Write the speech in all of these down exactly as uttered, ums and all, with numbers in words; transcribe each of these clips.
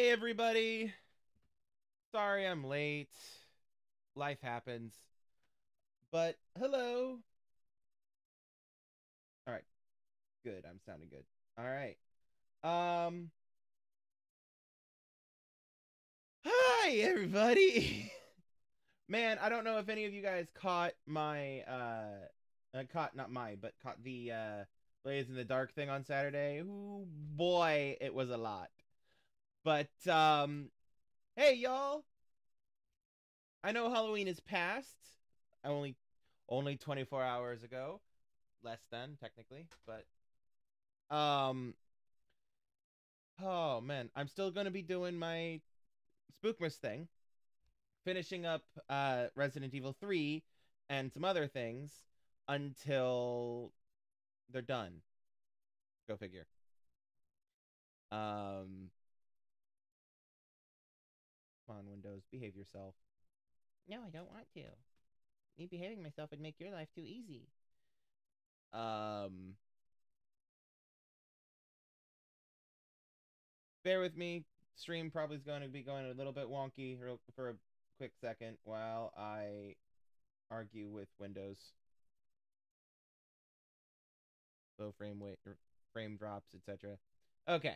Hey everybody. Sorry I'm late. Life happens. But hello. All right. Good. I'm sounding good. All right. Um Hi everybody. Man, I don't know if any of you guys caught my uh, uh caught not my, but caught the uh Blaze in the Dark thing on Saturday. Ooh boy, it was a lot. But um hey y'all. I know Halloween is past. Only only twenty-four hours ago. Less than technically, but um oh man, I'm still going to be doing my Spookmas thing, finishing up uh Resident Evil three and some other things until they're done. Go figure. Um Come on, Windows, behave yourself. No, I don't want to. Me behaving myself would make your life too easy. Um Bear with me. Stream probably is going to be going a little bit wonky for a quick second while I argue with Windows. Low frame rate, frame drops, et cetera. Okay.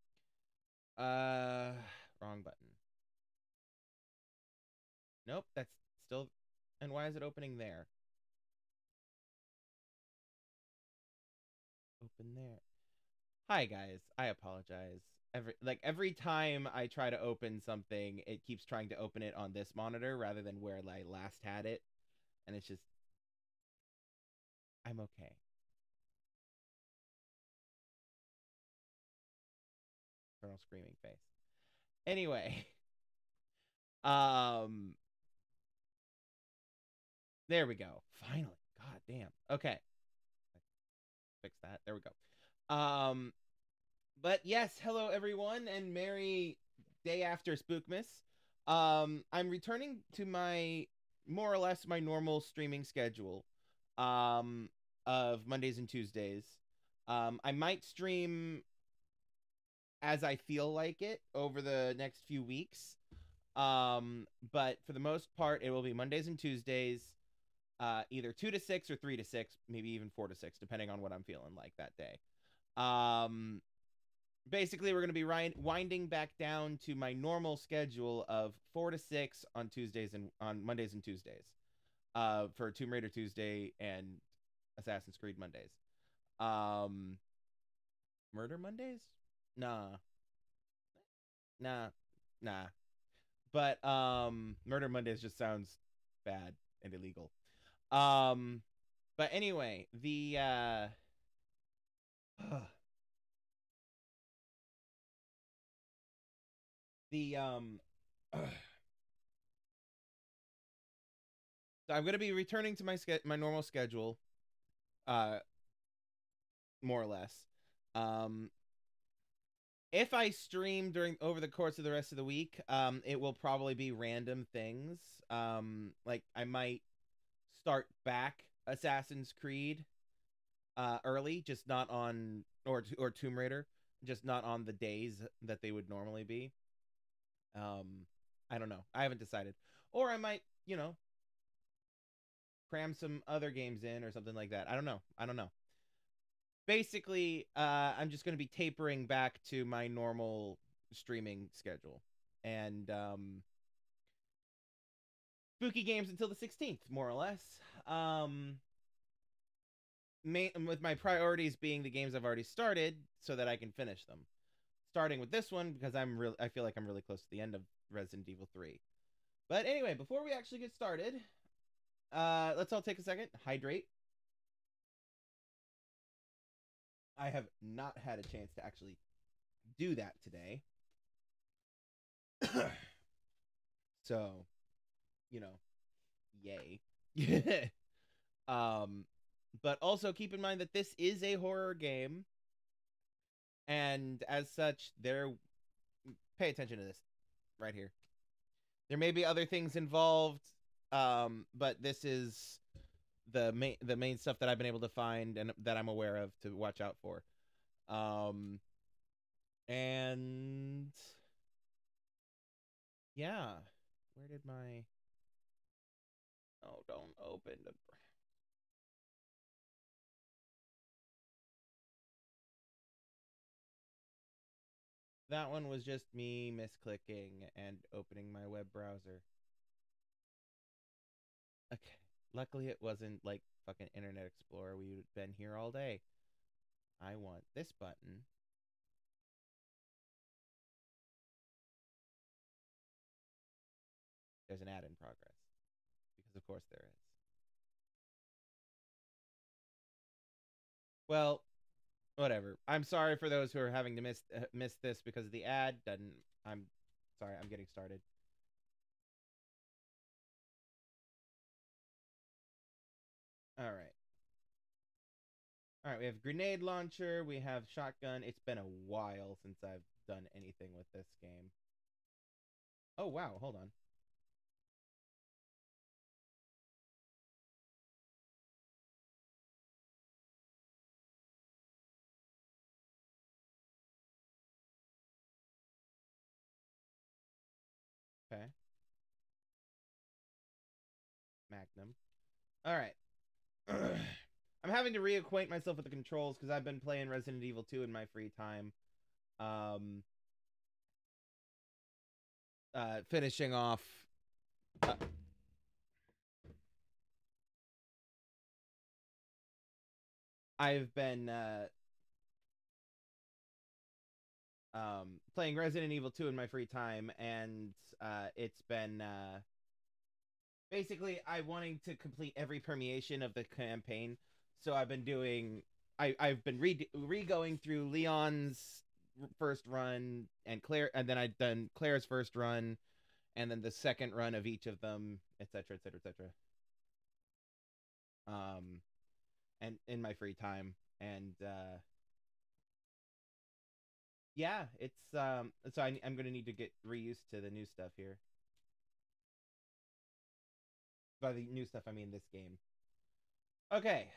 Uh, wrong button. Nope, that's still. And why is it opening there? Open there. Hi guys, I apologize. Every like every time I try to open something, it keeps trying to open it on this monitor rather than where I last had it, and it's just I'm okay. Colonel screaming face. Anyway, um, there we go. Finally, god damn. Okay, fix that. There we go. Um, but yes, hello everyone, and merry day after Spookmas. Um, I'm returning to my more or less my normal streaming schedule, um, of Mondays and Tuesdays. Um, I might stream as I feel like it over the next few weeks. Um, but for the most part, it will be Mondays and Tuesdays, uh, either two to six or three to six, maybe even four to six, depending on what I'm feeling like that day. Um, basically, we're going to be rind- winding back down to my normal schedule of four to six on Tuesdays and on Mondays and Tuesdays, uh, for Tomb Raider Tuesday and Assassin's Creed Mondays. Um, Murder Mondays? Nah, nah, nah. But um, Murder Mondays just sounds bad and illegal. Um, but anyway, the uh, the um. So I'm going to be returning to my ske- my normal schedule, uh, more or less. Um, if I stream during over the course of the rest of the week, um, it will probably be random things. Um, like I might start back Assassin's Creed, uh, early, just not on or or Tomb Raider, just not on the days that they would normally be. Um, I don't know. I haven't decided. Or I might, you know, cram some other games in or something like that. I don't know. I don't know. Basically, uh, I'm just going to be tapering back to my normal streaming schedule. And um, spooky games until the sixteenth, more or less. Um, main, with my priorities being the games I've already started so that I can finish them. Starting with this one because I'm real I feel like I'm really close to the end of Resident Evil three. But anyway, before we actually get started, uh, let's all take a second, hydrate. I have not had a chance to actually do that today. So, you know, yay. um, but also keep in mind that this is a horror game, and as such, there. Pay attention to this right here. There may be other things involved, um, but this is the main the main stuff that I've been able to find and that I'm aware of to watch out for. Um, and Yeah. Where did my... Oh, don't open the... That one was just me misclicking and opening my web browser. Okay. Luckily, it wasn't like fucking Internet Explorer. We would have been here all day. I want this button. There's an ad in progress. Because, of course, there is. Well, whatever. I'm sorry for those who are having to miss uh, miss this because of the ad. Doesn't... I'm sorry. I'm getting started. All right. All right, we have grenade launcher, we have shotgun. It's been a while since I've done anything with this game. Oh, wow, hold on. Okay. Magnum. All right. I'm having to reacquaint myself with the controls because I've been playing Resident Evil two in my free time. Um, uh, finishing off. Uh, I've been uh, um, playing Resident Evil two in my free time, and uh, it's been uh, basically I wanting to complete every permeation of the campaign. So I've been doing I I've been re re going through Leon's first run and Claire, and then I've done Claire's first run, and then the second run of each of them, et cetera, et cetera, et cetera. Um, and in my free time, and uh, yeah, it's um. So I, I'm gonna need to get reused to the new stuff here. By the new stuff, I mean this game. Okay.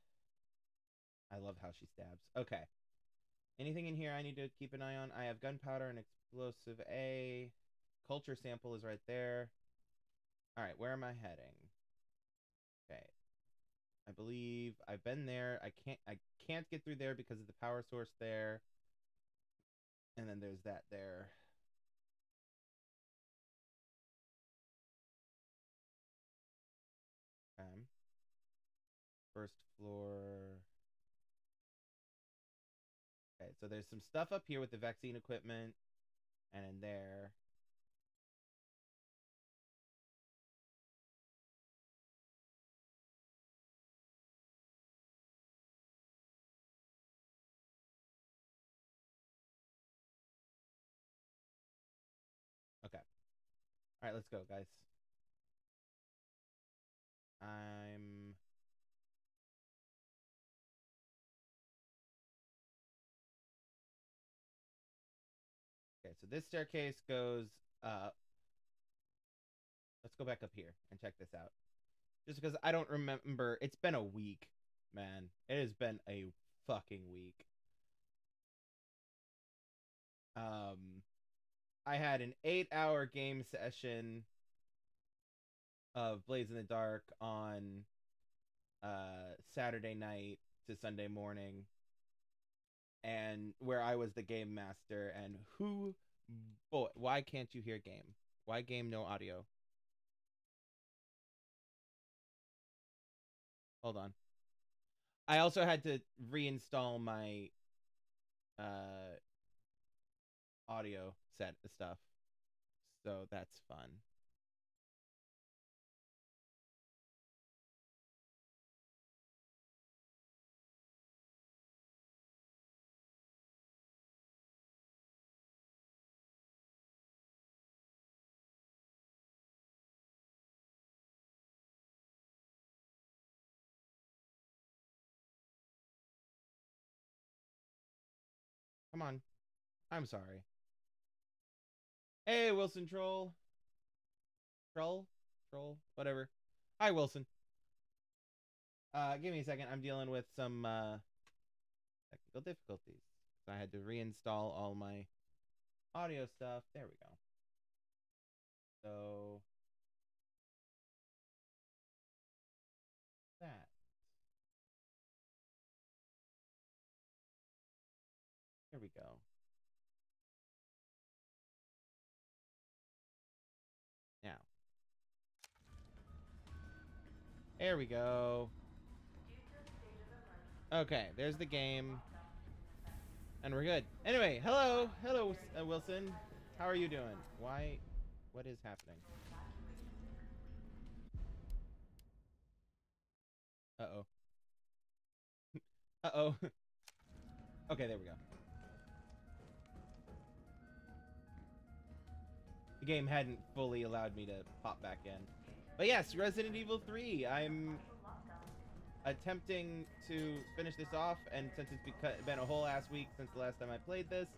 I love how she stabs. Okay. Anything in here I need to keep an eye on? I have gunpowder and explosive A. Culture sample is right there. All right, where am I heading? Okay. I believe I've been there. I can't I can't get through there because of the power source there. And then there's that there. Okay. First floor. Okay, so there's some stuff up here with the vaccine equipment and in there. Okay. All right, let's go, guys. I'm Okay, so this staircase goes up. Let's go back up here and check this out. Just because I don't remember. It's been a week, man. It has been a fucking week. Um, I had an eight-hour game session of Blades in the Dark on uh, Saturday night to Sunday morning, and where I was the game master. And who, boy, why can't you hear game? Why game no audio? Hold on. I also had to reinstall my uh audio set stuff. So that's fun. Come on. I'm sorry. Hey, Wilson Troll. Troll? Troll? Whatever. Hi, Wilson. Uh, give me a second. I'm dealing with some uh, technical difficulties. I had to reinstall all my audio stuff. There we go. So that. There we go. Now. There we go. Okay, there's the game. And we're good. Anyway, hello. Hello, uh, Wilson. How are you doing? Why? What is happening? Uh-oh. Uh-oh. Okay, there we go. The game hadn't fully allowed me to pop back in. But yes, Resident Evil three. I'm attempting to finish this off, and since it's been a whole ass week since the last time I played this,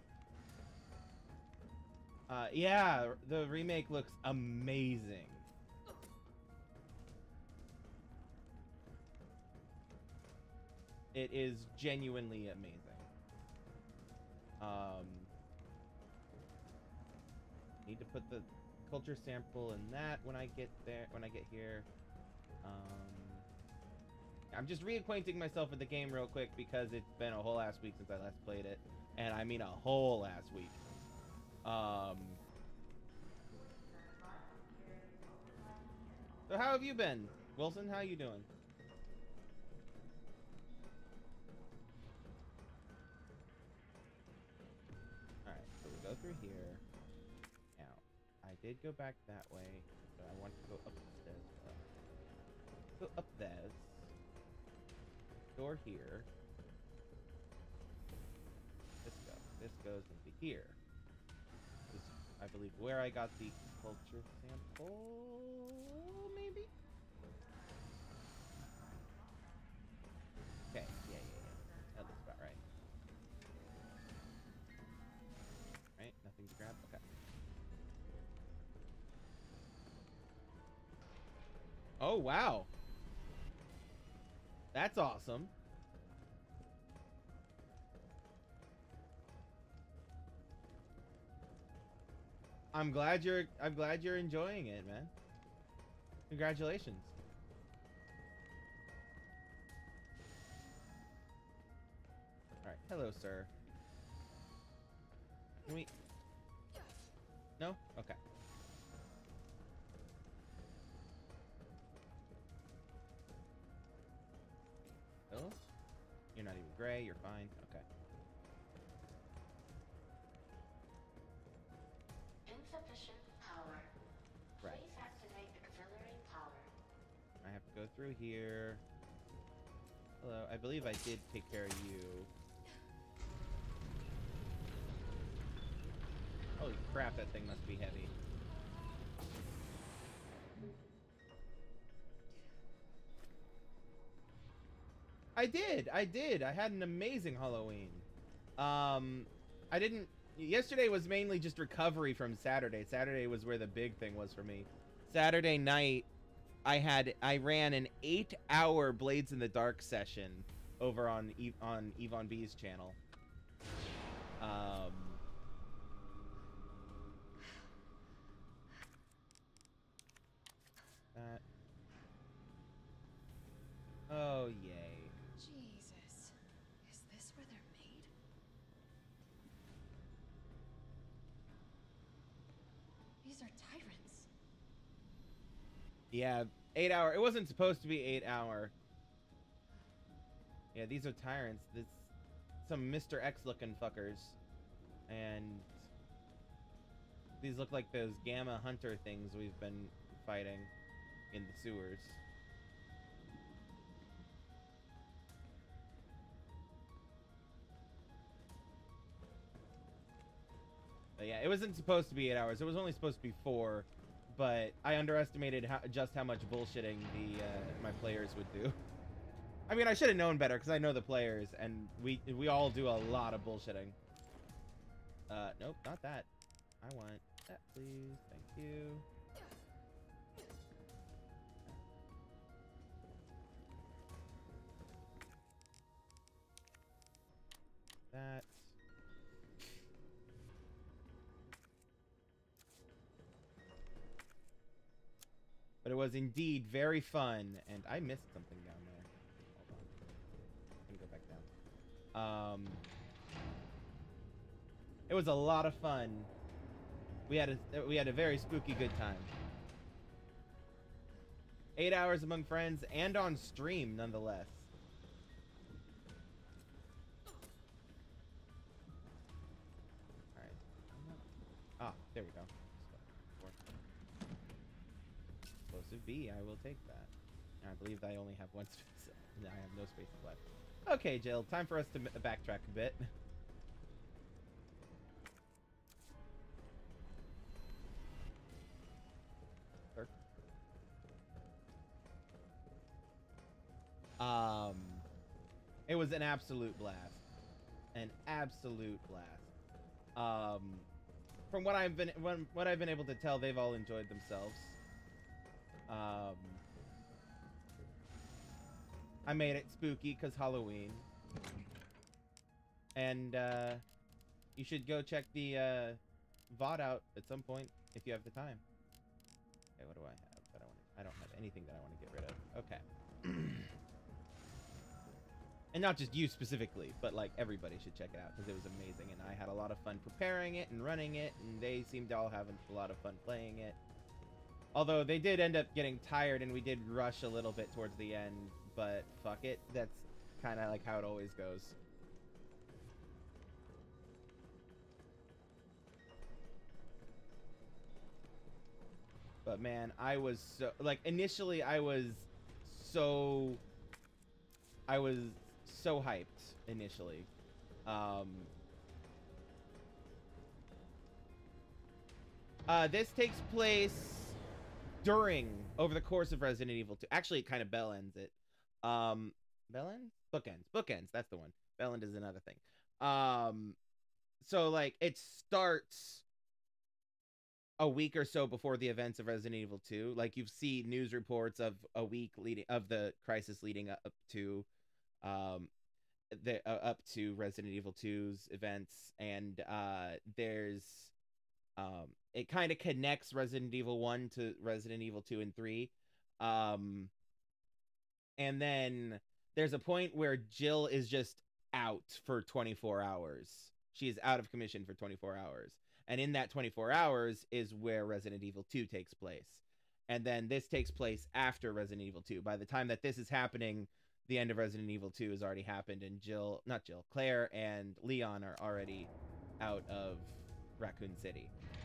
uh, yeah, the remake looks amazing. It is genuinely amazing. Um, need to put the culture sample in that when I get there, when I get here. Um, I'm just reacquainting myself with the game real quick because it's been a whole ass week since I last played it, and I mean a whole ass week. Um, so how have you been, Wilson? How you doing? All right, so we go through here. Now, I did go back that way, but I want to go up the stairs. Go up there. Door here. This go. This goes into here. This is, I believe, where I got the culture sample. Maybe. Okay. Yeah, yeah, yeah. That looks about right. Right. Nothing to grab. Okay. Oh wow. That's awesome. I'm glad you're I'm glad you're enjoying it, man. Congratulations. All right. Hello, sir. Can we? No? Okay. Oh? You're not even gray, you're fine. Okay. Insufficient power. Right. Please activate auxiliary power. I have to go through here. Hello, I believe I did take care of you. Holy crap, that thing must be heavy. I did, I did. I had an amazing Halloween. Um, I didn't... Yesterday was mainly just recovery from Saturday. Saturday was where the big thing was for me. Saturday night, I had... I ran an eight-hour Blades in the Dark session over on, e on Yvonne B's channel. Um... That... Oh, yay. Jesus. Is this where they're made? These are tyrants. Yeah, eight hour. It wasn't supposed to be eight hour. Yeah, these are tyrants. This some Mister X looking fuckers. And these look like those Gamma Hunter things we've been fighting in the sewers. But yeah, it wasn't supposed to be eight hours. It was only supposed to be four, but I underestimated how, just how much bullshitting the uh, my players would do. I mean, I should have known better because I know the players, and we we all do a lot of bullshitting. Uh, nope, not that. I want that, please. Thank you. That. But it was indeed very fun, and I missed something down there. Hold on. I'm gonna go back down. Um, it was a lot of fun. We had a we had a very spooky good time. Eight hours among friends and on stream, nonetheless. All right. Ah, there we go. Explosive B, I will take that. I believe I only have one space. I have no spaces left. Okay, Jill, time for us to backtrack a bit. Um, it was an absolute blast. An absolute blast. Um, from what I've been when, what I've been able to tell, they've all enjoyed themselves. Um, I made it spooky because Halloween. And uh, you should go check the uh, V O D out at some point if you have the time. Okay, what do I have? I don't. I don't have anything that I want to get rid of. Okay. And not just you specifically, but like everybody should check it out because it was amazing, and I had a lot of fun preparing it and running it, and they seemed to all have a lot of fun playing it. Although they did end up getting tired, and we did rush a little bit towards the end, but fuck it, that's kind of like how it always goes. But man, I was so like initially I was so I was so hyped initially. Um, uh, this takes place during, over the course of Resident Evil two. Actually, it kind of bell ends it. Um, bell ends? Bookends. Bookends, that's the one. Bell end is another thing. Um, so, like, it starts a week or so before the events of Resident Evil two. Like, you see news reports of a week leading, of the crisis leading up to um the uh, up to Resident Evil two's events, and uh there's um it kind of connects Resident Evil one to Resident Evil two and three, um and then there's a point where Jill is just out for twenty-four hours. She is out of commission for twenty-four hours, and in that twenty-four hours is where Resident Evil two takes place. And then this takes place after Resident Evil two. By the time that this is happening, the end of Resident Evil two has already happened, and Jill, not Jill, Claire and Leon are already out of Raccoon City.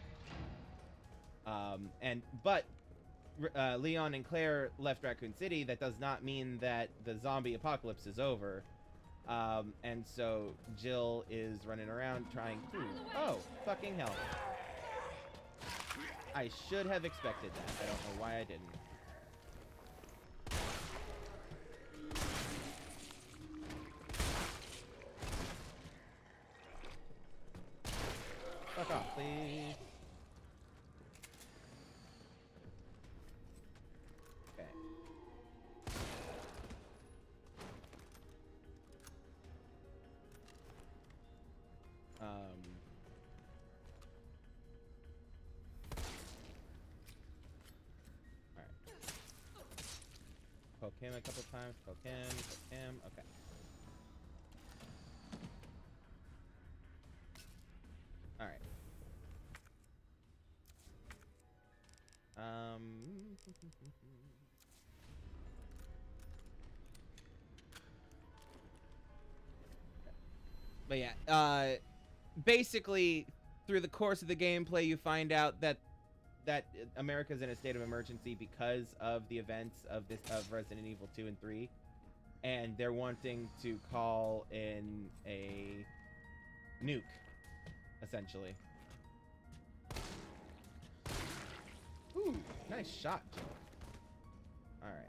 Um, and, but, uh, Leon and Claire left Raccoon City. That does not mean that the zombie apocalypse is over. Um, and so Jill is running around trying to, oh, fucking hell. I should have expected that. I don't know why I didn't. Fuck off, please. Okay. Um. Alright. Poke him a couple times. Poke him. Poke him. Okay. Alright. Um. But yeah, uh, basically, through the course of the gameplay, you find out that that America's in a state of emergency because of the events of this of Resident Evil two and three, and they're wanting to call in a nuke, essentially. Ooh, nice shot, Jill. All right.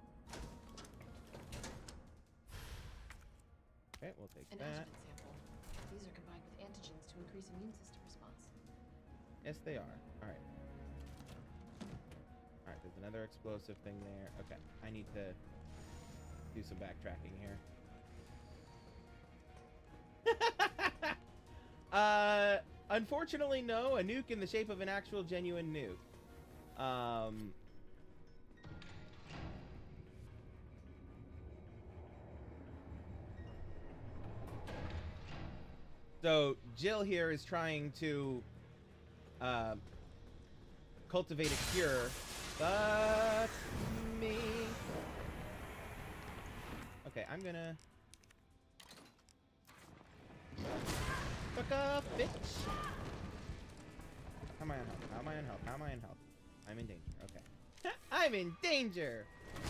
Okay, we'll take An that. adjuvant sample. These are combined with antigens to increase immune system response. Yes, they are. All right. All right, there's another explosive thing there. Okay, I need to do some backtracking here. uh, unfortunately, no. A nuke in the shape of an actual genuine nuke. Um, So Jill here is trying to uh, cultivate a cure. Fuck me. Okay, I'm gonna... Fuck off, bitch! How am I on health? How am I on health? How am I on health? I'm in danger. Okay. I'm in danger!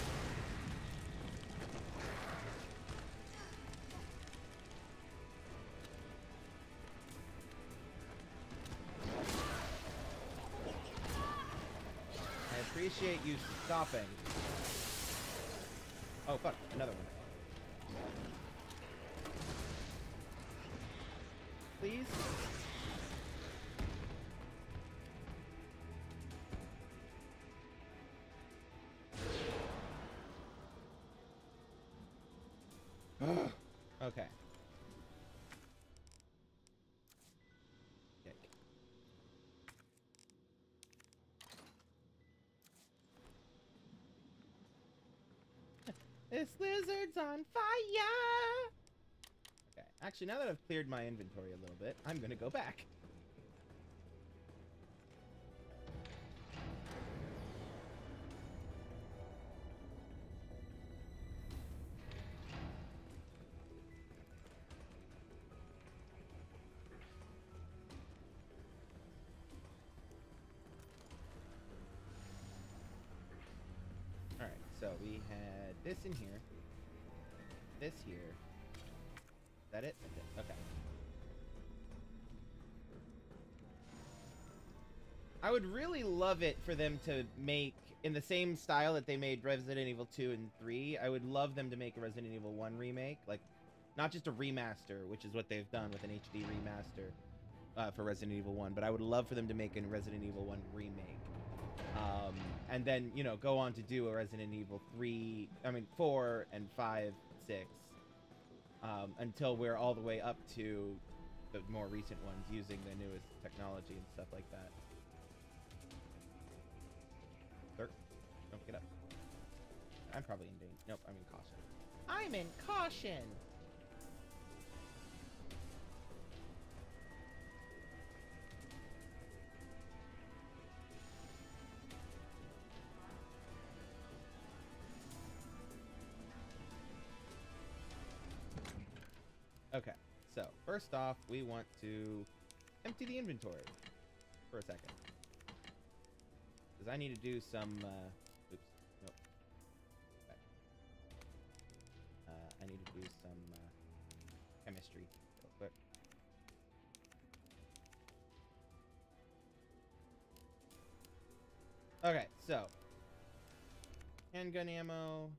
I appreciate you stopping. Oh, fuck. Another one. Please? Okay. Yike. This lizard's on fire! Okay, actually, now that I've cleared my inventory a little bit, I'm gonna go back. Alright, so we had this in here. This here. Is that it? That's it. Okay. I would really love it for them to make, in the same style that they made Resident Evil two and three, I would love them to make a Resident Evil one remake. Like, not just a remaster, which is what they've done with an H D remaster uh, for Resident Evil one, but I would love for them to make a Resident Evil one remake. Um, and then, you know, go on to do a Resident Evil three, I mean, four and five, six. Um, until we're all the way up to the more recent ones using the newest technology and stuff like that. Sir, don't get up. I'm probably in danger. Nope, I'm in caution. I'm in caution! Okay, so first off, we want to empty the inventory for a second. Because I need to do some, uh, oops, nope. Back. Uh, I need to do some, uh, chemistry real quick. Okay, so, handgun ammo.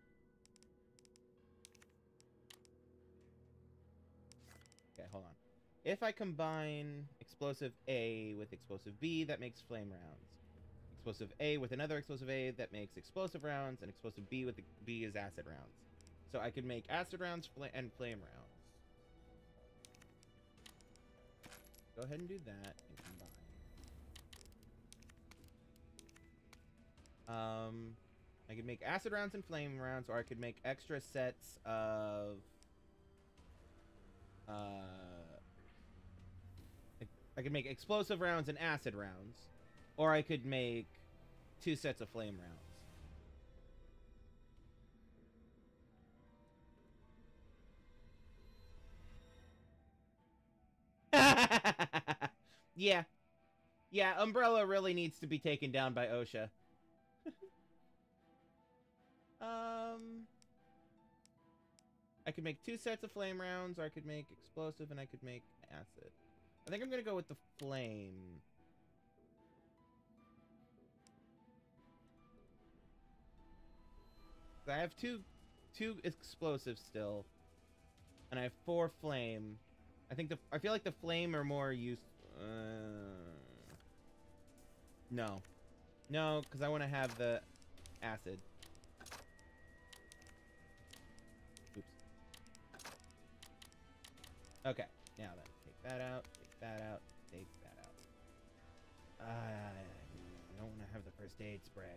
Okay, hold on. If I combine explosive A with explosive B, that makes flame rounds. Explosive A with another explosive A, that makes explosive rounds, and explosive B with the B is acid rounds. So I could make acid rounds fl and flame rounds. Go ahead and do that and combine. Um, I could make acid rounds and flame rounds, or I could make extra sets of... Uh, I could make explosive rounds and acid rounds, or I could make two sets of flame rounds. Yeah. Yeah, Umbrella really needs to be taken down by OSHA. um... I could make two sets of flame rounds, or I could make explosive, and I could make acid. I think I'm gonna go with the flame. I have two, two explosives still, and I have four flame. I think the I feel like the flame are more use. Uh, no, no, because I want to have the acid. Oops. Okay, now then, take that out, take that out, take that out. Uh, I don't want to have the first aid spray.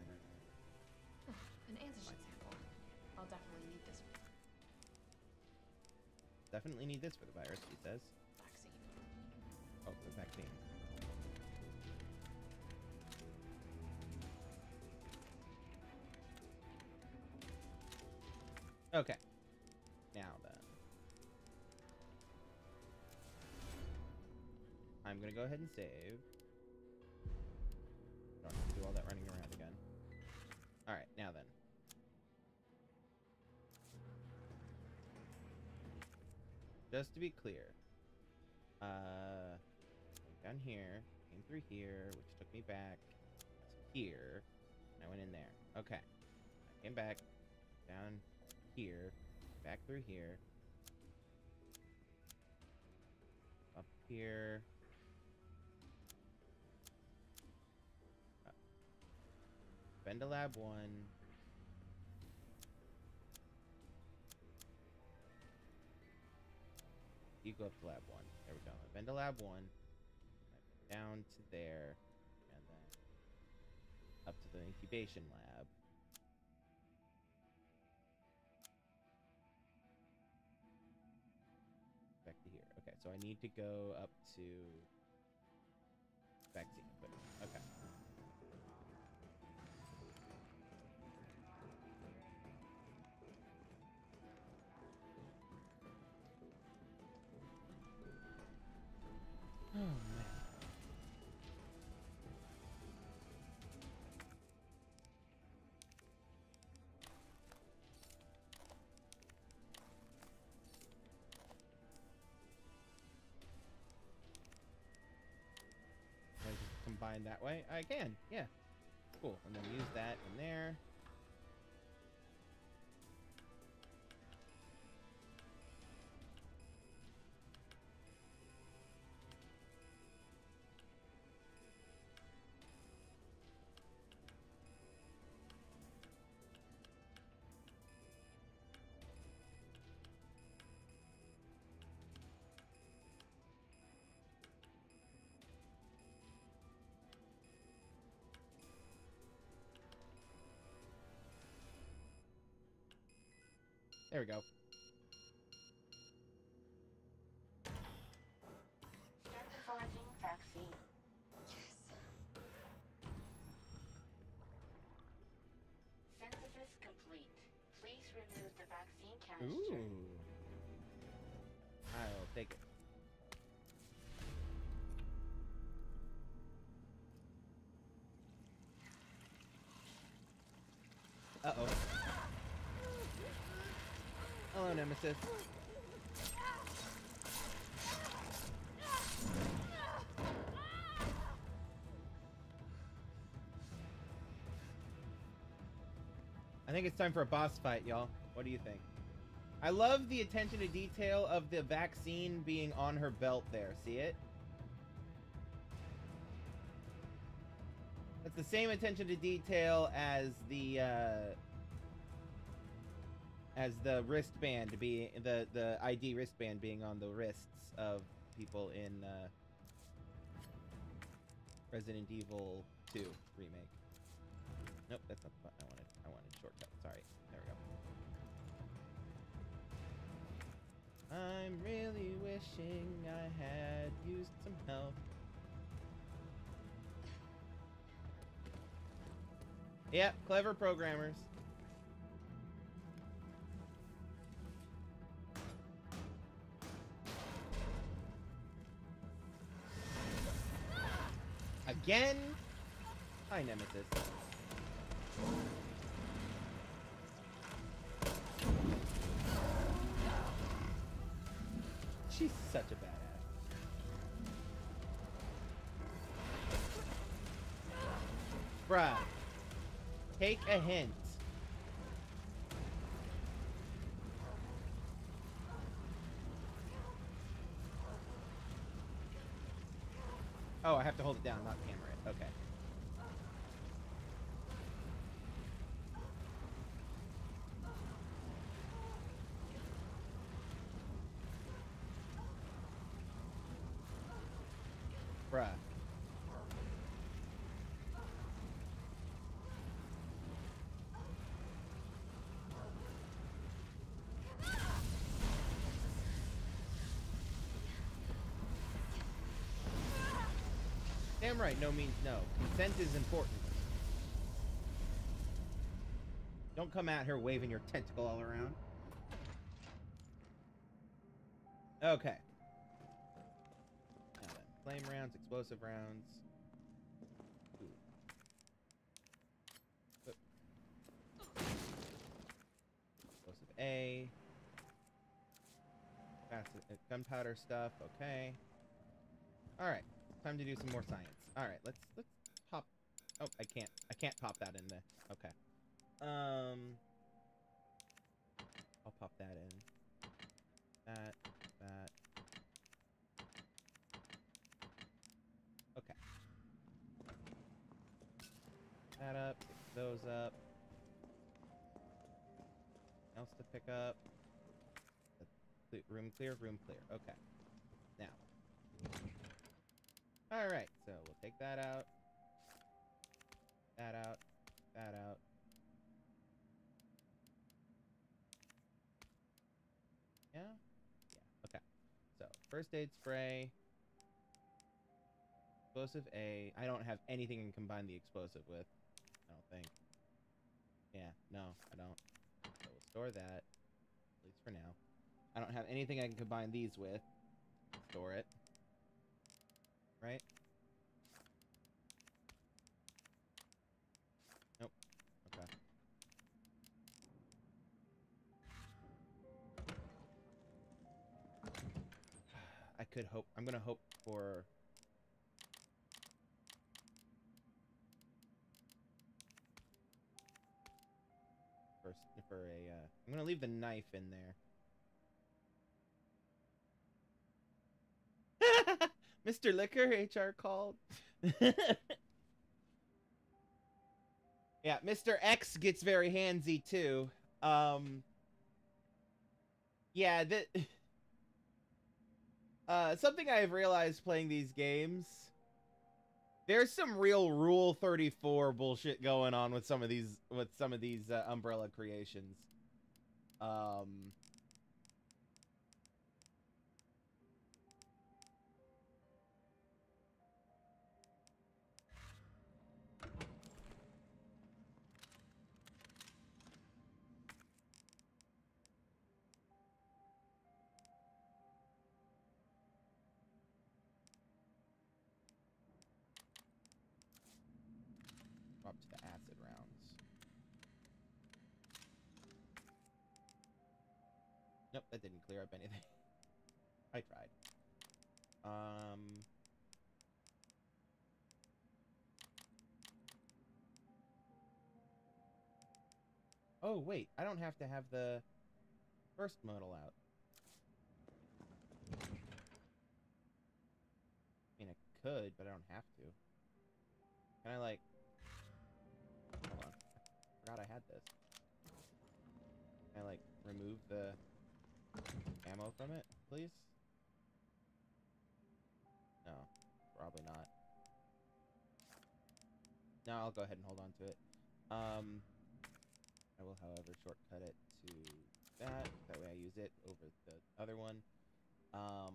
An antigen sample. I'll definitely need this. Definitely need this for the virus, he says. Okay. Now then. I'm gonna go ahead and save. Don't have to do all that running around again. Alright, now then. Just to be clear. Uh, down here, came through here, which took me back to here. And I went in there. Okay. I came back down here, back through here. Up here. Up. Been to lab one. You go up to lab one. There we go. I've been to lab one. I've been down to there. And then up to the incubation lab. Back to here. Okay, so I need to go up to vaccine equipment. Okay. Oh, man. Can I just combine that way? I can, yeah. Cool, and then use that in there. There we go. Synthesizing vaccine. Yes. Synthesis complete. Please remove the vaccine canister. Ooh. I'll take it. Uh-oh. Hello, Nemesis. I think it's time for a boss fight, y'all. What do you think? I love the attention to detail of the vaccine being on her belt there. See it? It's the same attention to detail as the, uh... as the wristband being... The, the I D wristband being on the wrists of people in, uh... Resident Evil two remake. Nope, that's not the button I wanted. I wanted shortcut. Sorry. There we go. I'm really wishing I had used some help. Yep, clever programmers. Again? Hi, Nemesis. She's such a badass. Bruh. Take a hint. Oh, I have to hold it down, not camera it. Okay. Bruh. Damn right, no means no. Consent is important. Don't come at her waving your tentacle all around. Okay. Now then, flame rounds, explosive rounds. Ooh. Oop. Explosive A. Passive, uh, gunpowder stuff. Okay. All right. Time to do some more science. All right. Let's let's pop. Oh, I can't. I can't pop that in there. Okay. Um. I'll pop that in. That. That. Okay. That up. Pick those up. Else to pick up. Room clear. Room clear. Okay. Now. All right. So we'll take that out. That out. That out. Yeah? Yeah. Okay. So, first aid spray. Explosive A. I don't have anything I can combine the explosive with. I don't think. Yeah. No, I don't. So, we'll store that. At least for now. I don't have anything I can combine these with. Store it. Right? Nope. Okay. I could hope. I'm gonna hope for... For, for a, uh... I'm gonna leave the knife in there. Mister Liquor, H R called. Yeah, Mister X gets very handsy, too. Um... Yeah, that... Uh, something I've realized playing these games, there's some real Rule thirty-four bullshit going on with some of these with some of these uh, Umbrella creations. Um, up to the acid rounds. Nope, that didn't clear up anything. I tried. Um. Oh, wait. I don't have to have the first modal out. I mean, I could, but I don't have to. Can I, like... Hold on. I forgot I had this. Can I, like, remove the ammo from it, please? No. Probably not. No, I'll go ahead and hold on to it. Um... I will, however, shortcut it to that. That way I use it over the other one. Um,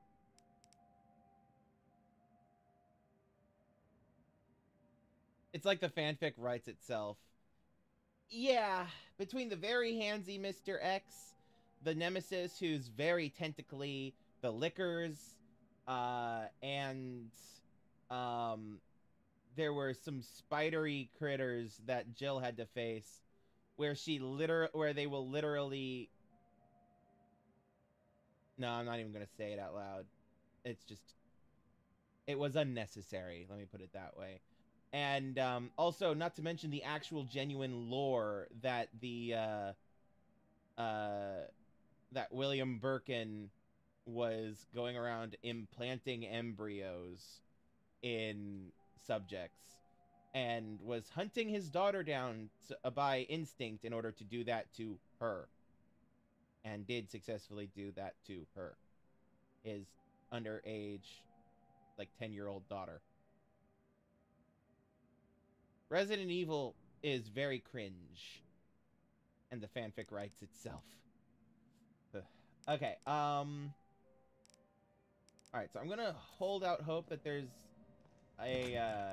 it's like the fanfic writes itself. Yeah, between the very handsy Mister X, the nemesis who's very tentacly, the liquors, uh, and um, there were some spidery critters that Jill had to face. Where she liter- where they will literally... No, I'm not even going to say it out loud. It's just... It was unnecessary, let me put it that way. And um, also, not to mention the actual genuine lore that the... Uh, uh, that William Birkin was going around implanting embryos in subjects. And was hunting his daughter down to, uh, by instinct in order to do that to her. And did successfully do that to her. His underage, like, ten-year-old daughter. Resident Evil is very cringe. And the fanfic writes itself. Okay, um... Alright, so I'm gonna hold out hope that there's a, uh...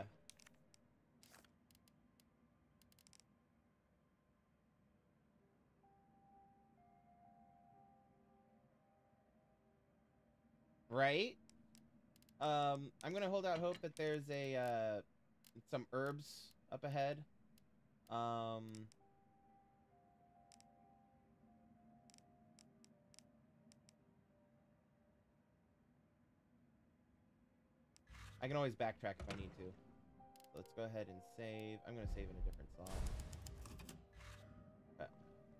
Right? Um, I'm gonna hold out hope that there's a, uh, some herbs up ahead. Um... I can always backtrack if I need to. Let's go ahead and save. I'm gonna save in a different slot. Okay.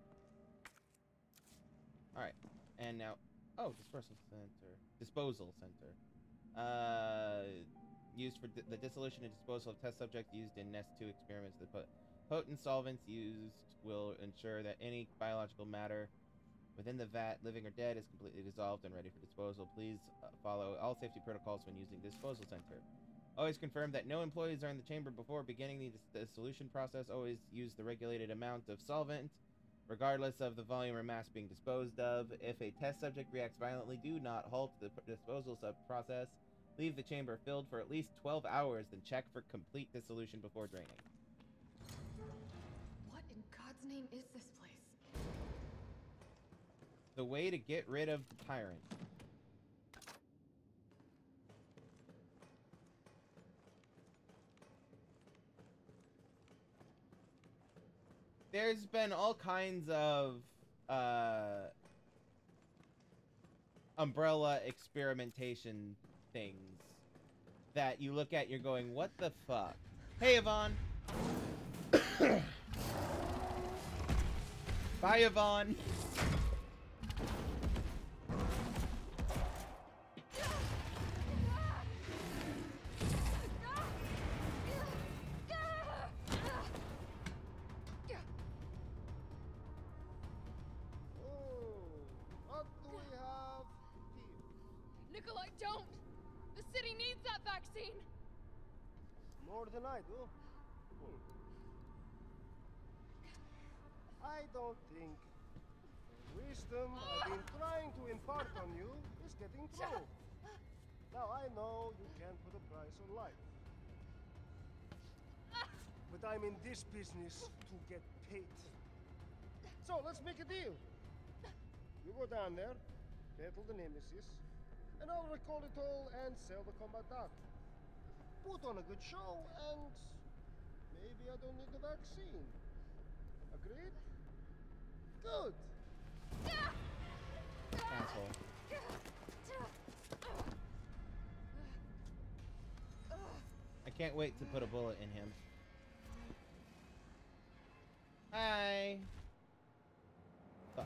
Alright. And now... Oh, dispersal center. Disposal center. Uh... Used for di the dissolution and disposal of test subjects used in Nest two experiments. The po potent solvents used will ensure that any biological matter within the vat, living or dead, is completely dissolved and ready for disposal. Please uh, follow all safety protocols when using the disposal center. Always confirm that no employees are in the chamber before beginning the dissolution process. Always use the regulated amount of solvent, regardless of the volume or mass being disposed of. If a test subject reacts violently, do not halt the disposal sub process. Leave the chamber filled for at least twelve hours, then check for complete dissolution before draining. What in God's name is this place? The way to get rid of the tyrant. There's been all kinds of uh, umbrella experimentation things that you look at, you're going, what the fuck? Hey, Yvonne. Bye, Yvonne. Nikolai, don't! The city needs that vaccine! More than I do. Hmm. I don't think the wisdom I've been trying to impart on you is getting through. Now I know you can't put a price on life. But I'm in this business to get paid. So let's make a deal. You go down there, battle the Nemesis, and I'll recall it all and sell the combat data. Put on a good show, and maybe I don't need the vaccine. Agreed? Good. Asshole. I can't wait to put a bullet in him. Hi. Fuck.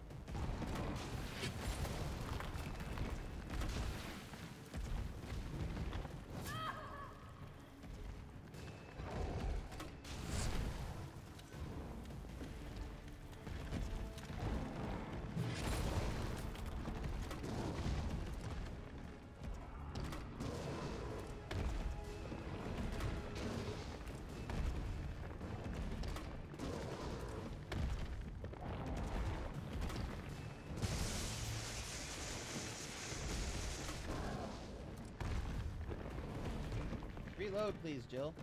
Reload, please, Jill.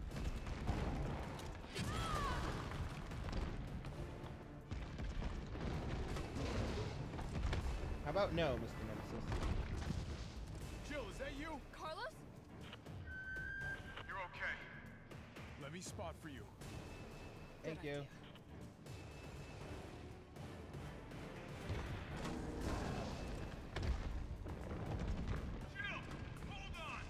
How about no, Mister Nemesis? Jill, is that you? Carlos? You're okay. Let me spot for you. Thank Good you. idea. Jill, hold on.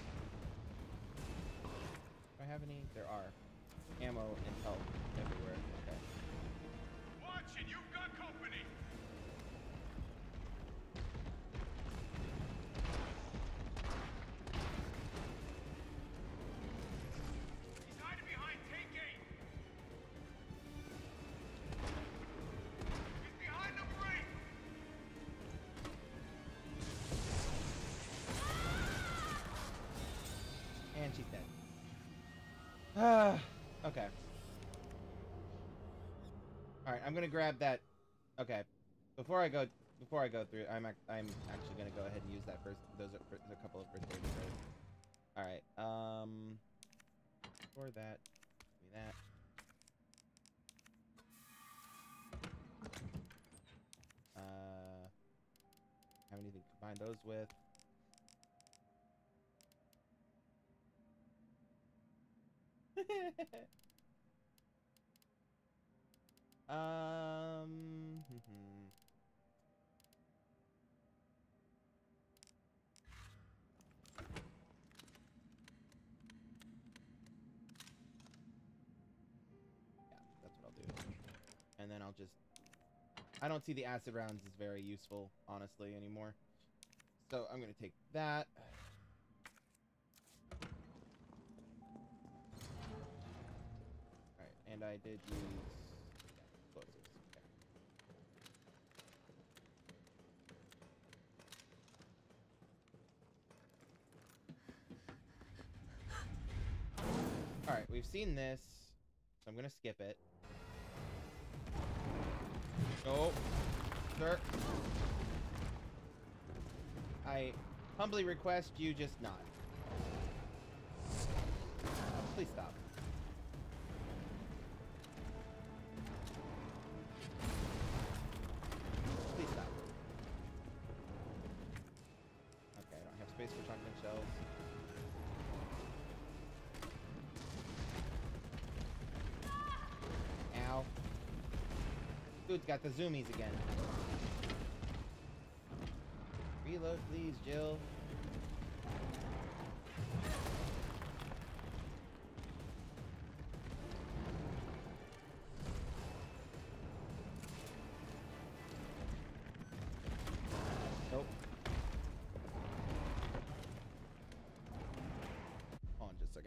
Do I have any? There are. Ammo and health everywhere. Okay. Watch it, you've got company. He's hiding behind tank eight. He's behind number eight. And she's dead. Ah, okay. All right, I'm gonna grab that. Okay, before I go, before I go through, I'm ac I'm actually gonna go ahead and use that first. Those are fir- a couple of first aid kits. All right. Um. Before that, give me that. Uh. Have anything to combine those with? um. mhm. Yeah, that's what I'll do. And then I'll just. I don't see the acid rounds as very useful, honestly, anymore. So I'm gonna take that. Alright, and I did use yeah, explosives. Okay. Alright, we've seen this, so I'm gonna skip it. Oh, sir. I humbly request you just not. Please stop. Please stop. Okay, I don't have space for shotgun shells. Ow. Dude's got the zoomies again. Reload, please, Jill. Nope. Hold on just a second.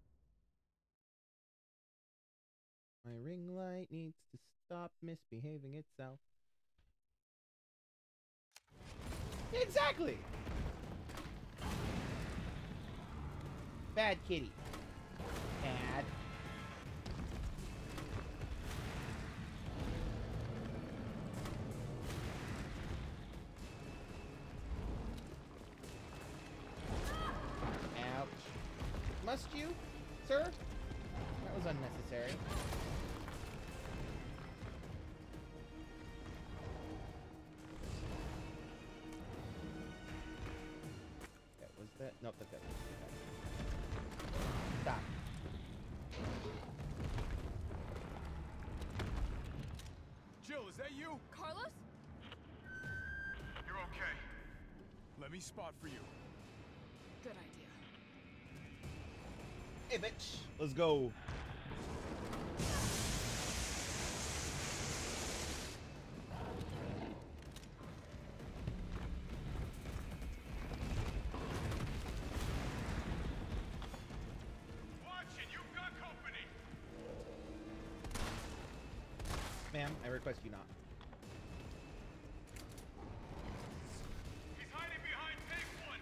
My ring light needs to stop misbehaving itself. Exactly! Bad kitty. Bad. Ouch. Must you, sir? That was unnecessary. That, nope, that's it. Stop. Jill, is that you? Carlos? You're okay. Let me spot for you. Good idea. Hey, bitch. Let's go. Ma'am, I request you not. He's hiding behind tank one.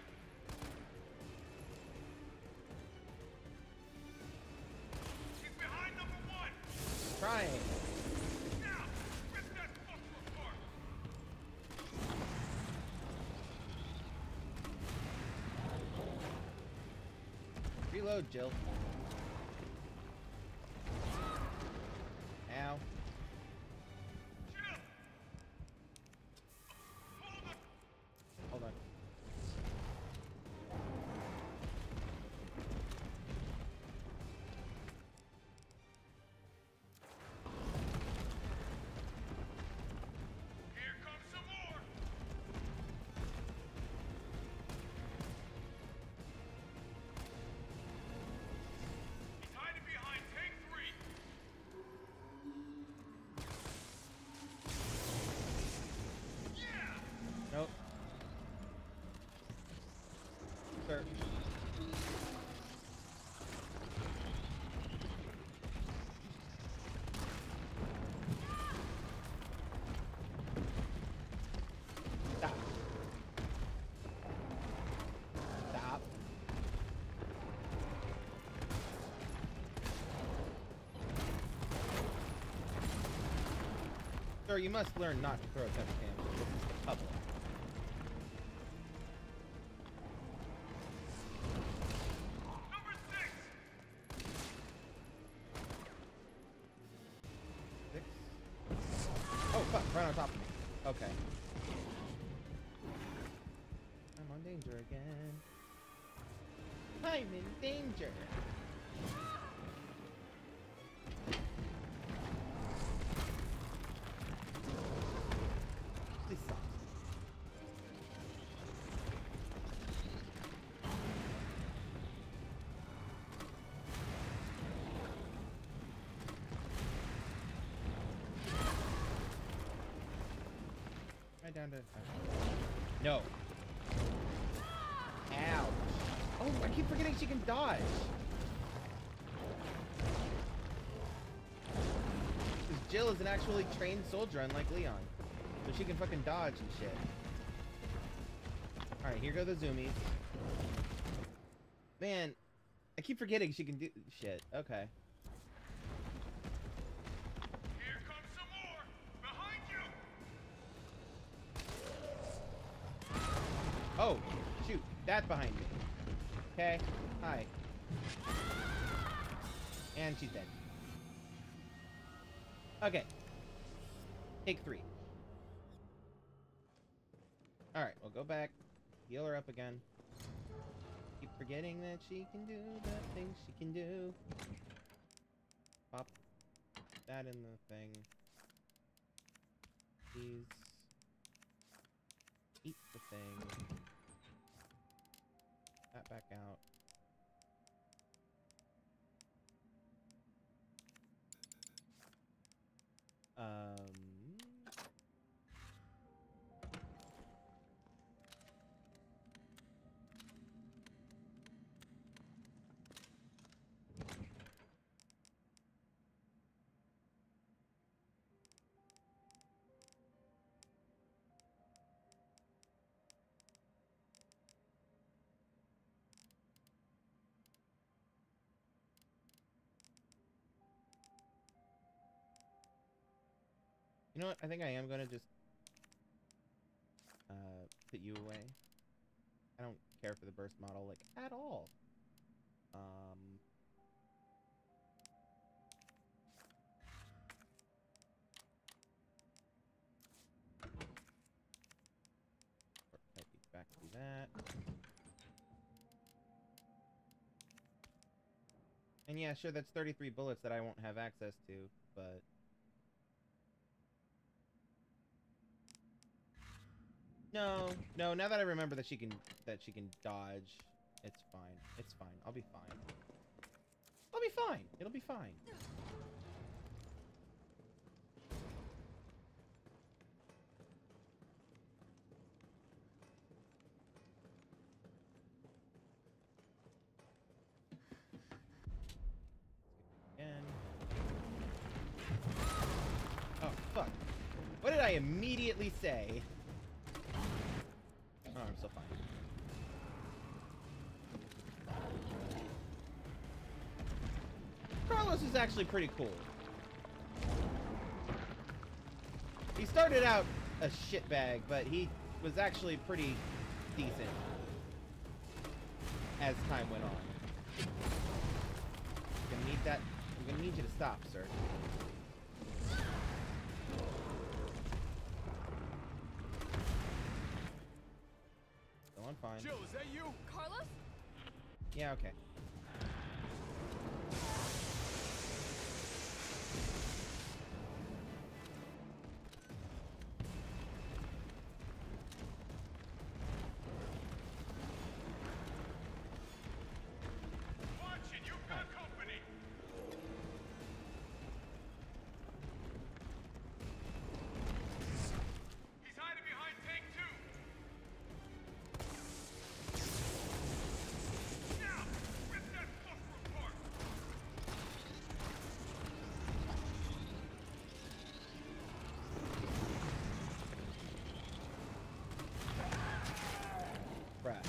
He's behind number one. Trying. Now, rip that fucker apart. Reload, Jill. Ow. Hold on. Here comes some more. He's hiding behind tank three. Yeah. Nope. Sir. Stop. Stop. Sir, you must learn not to throw temper tantrums. This is the public. Number six. Six. Oh, fuck. Right on top of me. Okay. I'm on danger again. I'm in danger. down to... No. Ouch. Oh, I keep forgetting she can dodge. Because Jill is an actually trained soldier, unlike Leon. So she can fucking dodge and shit. Alright, here go the zoomies. Man, I keep forgetting she can do shit. Okay. Here comes some more! Behind you! Oh, shoot. That behind me. Okay. Hi. And she's dead. Okay. Take three. Alright, we'll go back. Heal her up again. Keep forgetting that she can do the things she can do. Pop that in the thing. Please. Eat the thing. That back out. Um... You know what? I think I am gonna just uh, put you away. I don't care for the burst model, like, at all. Um... Type these back to that. And yeah, sure, that's thirty-three bullets that I won't have access to, but... No, no, now that I remember that she can, that she can dodge, it's fine. It's fine. I'll be fine. I'll be fine. It'll be fine. Again. Oh, fuck. What did I immediately say? Oh, I'm still fine. Carlos is actually pretty cool. He started out a shitbag, but he was actually pretty decent as time went on. I'm gonna need that. I'm gonna need you to stop, sir. Going fine. Jill, is that you? Carlos? Yeah, okay. Watch it, you've got company! He's hiding behind tank two! Now! Rip that fucker apart! Bruh.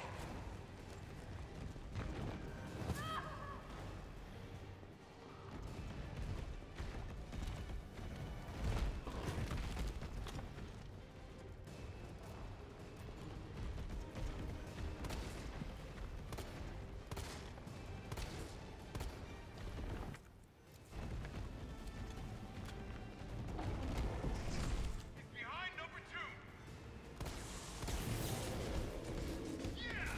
He's behind number two! Yeah!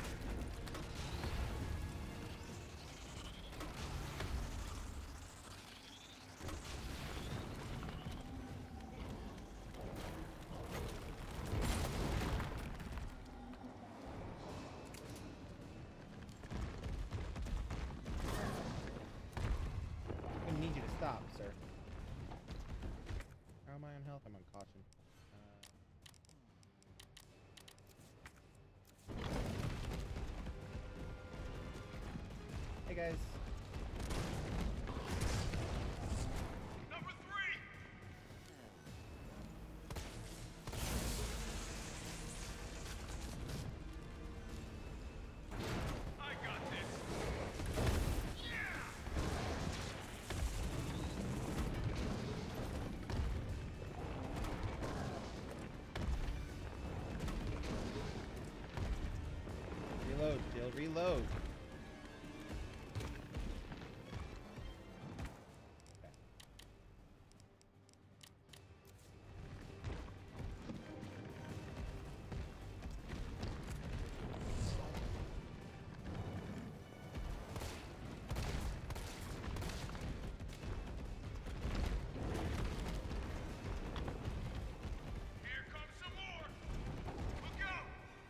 I'm gonna need you to stop, sir. How am I on health? I'm on caution. Uh, Hey guys. Number three! I got this! Yeah! Reload, Jill, reload. Here comes some more! Look out!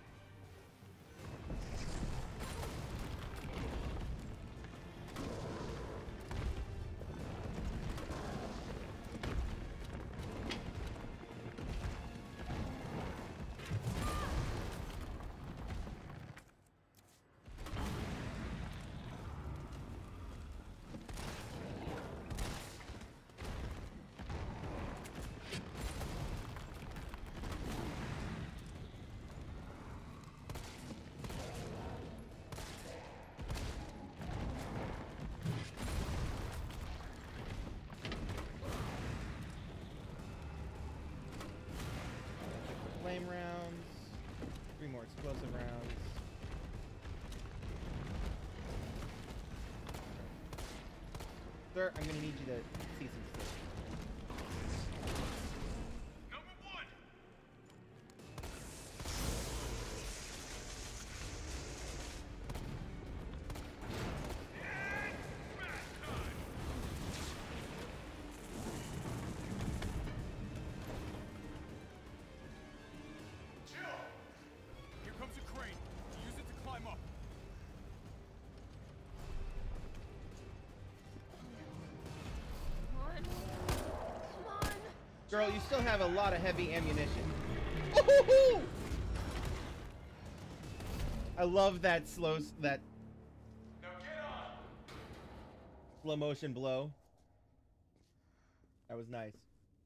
Flame rounds. Three more explosive rounds. Sir, I'm gonna need you to see some stuff. Number one! And smash time! Chill! Here comes a crane. Use it to climb up. Come on. Come on. Girl, you still have a lot of heavy ammunition. Ooh-hoo-hoo! I love that slow, s- that Now get on! slow motion blow. That was nice.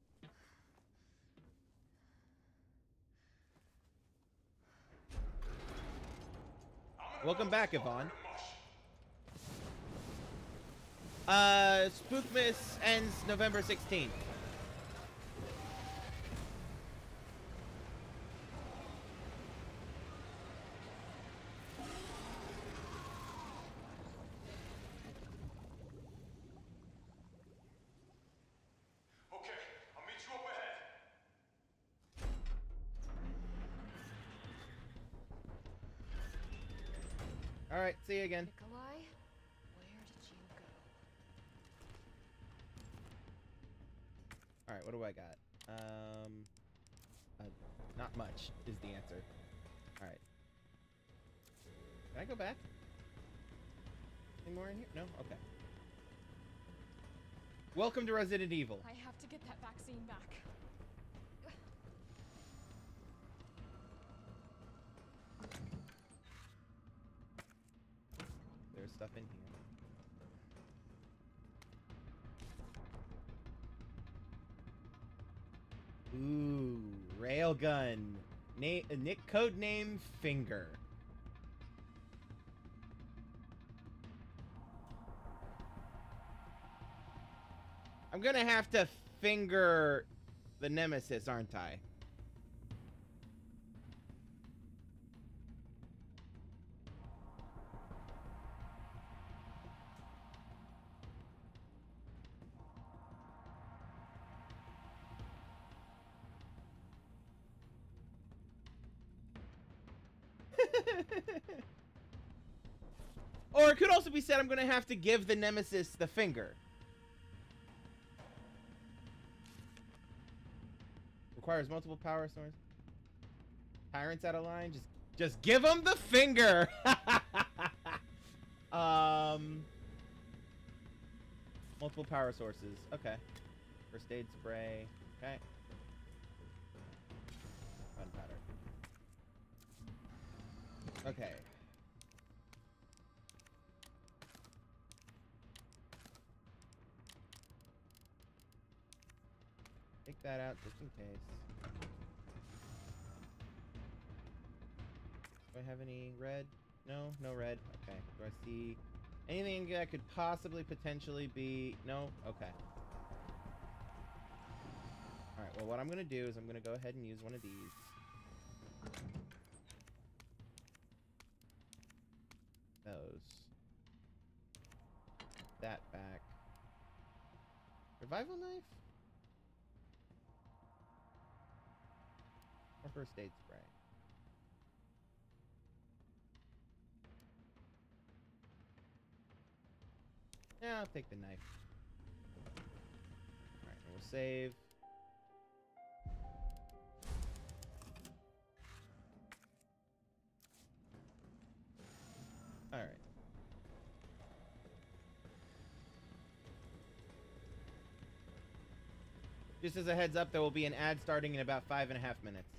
I'm gonna Welcome blow back, this fucker Yvonne. into mush. Uh, Spookmas ends November sixteenth. Okay, I'll meet you up ahead. All right, see you again. Nikolai, where did you go? All right, what do I got? Um, uh, not much is the answer. All right. Can I go back? Any more in here? No? Okay. Welcome to Resident Evil. I have to get that vaccine back. There's stuff in here. Ooh, railgun. Na Nick code name Finger. I'm gonna have to finger the nemesis, aren't I? Or it could also be said I'm gonna have to give the nemesis the finger. Requires multiple power sources. Tyrants out of line. Just, just give him the finger. um, multiple power sources. Okay. First aid spray. Okay. Gunpowder. Okay. Take that out just in case. Do I have any red? No, no red. Okay. Do I see anything that could possibly potentially be... No? Okay. Alright, well, what I'm going to do is I'm going to go ahead and use one of these. Those. That back. Revival knife? Or first aid spray? Yeah, I'll take the knife. Alright, we'll save. Alright. Just as a heads up, there will be an ad starting in about five and a half minutes.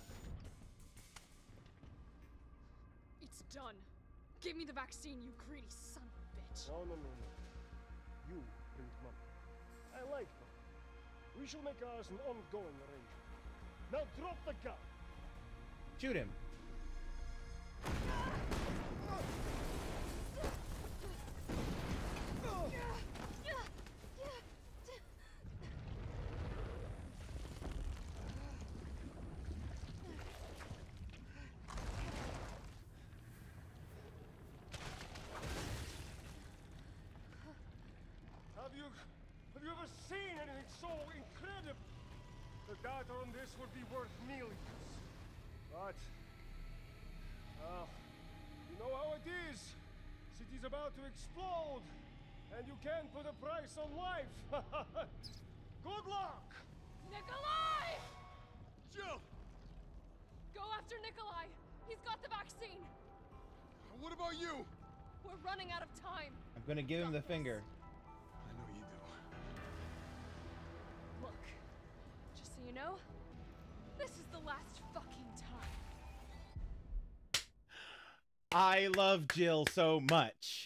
It's done. Give me the vaccine, you greedy son of a bitch. No, no, no, no. You bring money. I like money. We shall make ours an ongoing arrangement. Now drop the gun. Shoot him. Have you, have you ever seen anything so incredible? The data on this would be worth millions. But, well, you know how it is. City's about to explode, and you can't put a price on life. Good luck! Nikolai! Jill! Go after Nikolai! He's got the vaccine! What about you? We're running out of time! I'm gonna give him the finger. I know you do. Look, just so you know, this is the last fucking time. I love Jill so much.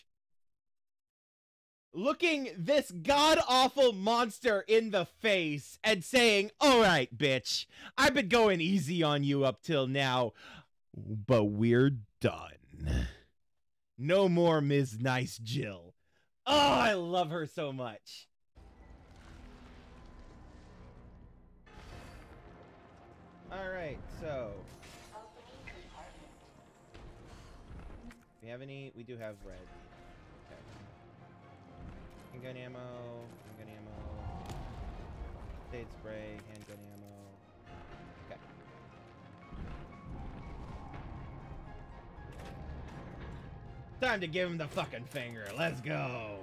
Looking this god-awful monster in the face and saying, alright, bitch, I've been going easy on you up till now, but we're done. No more Miz Nice Jill. Oh, I love her so much. Alright, so... we have any? We do have red. Okay. Handgun ammo, handgun ammo, shade spray, handgun ammo. Okay. Time to give him the fucking finger. Let's go.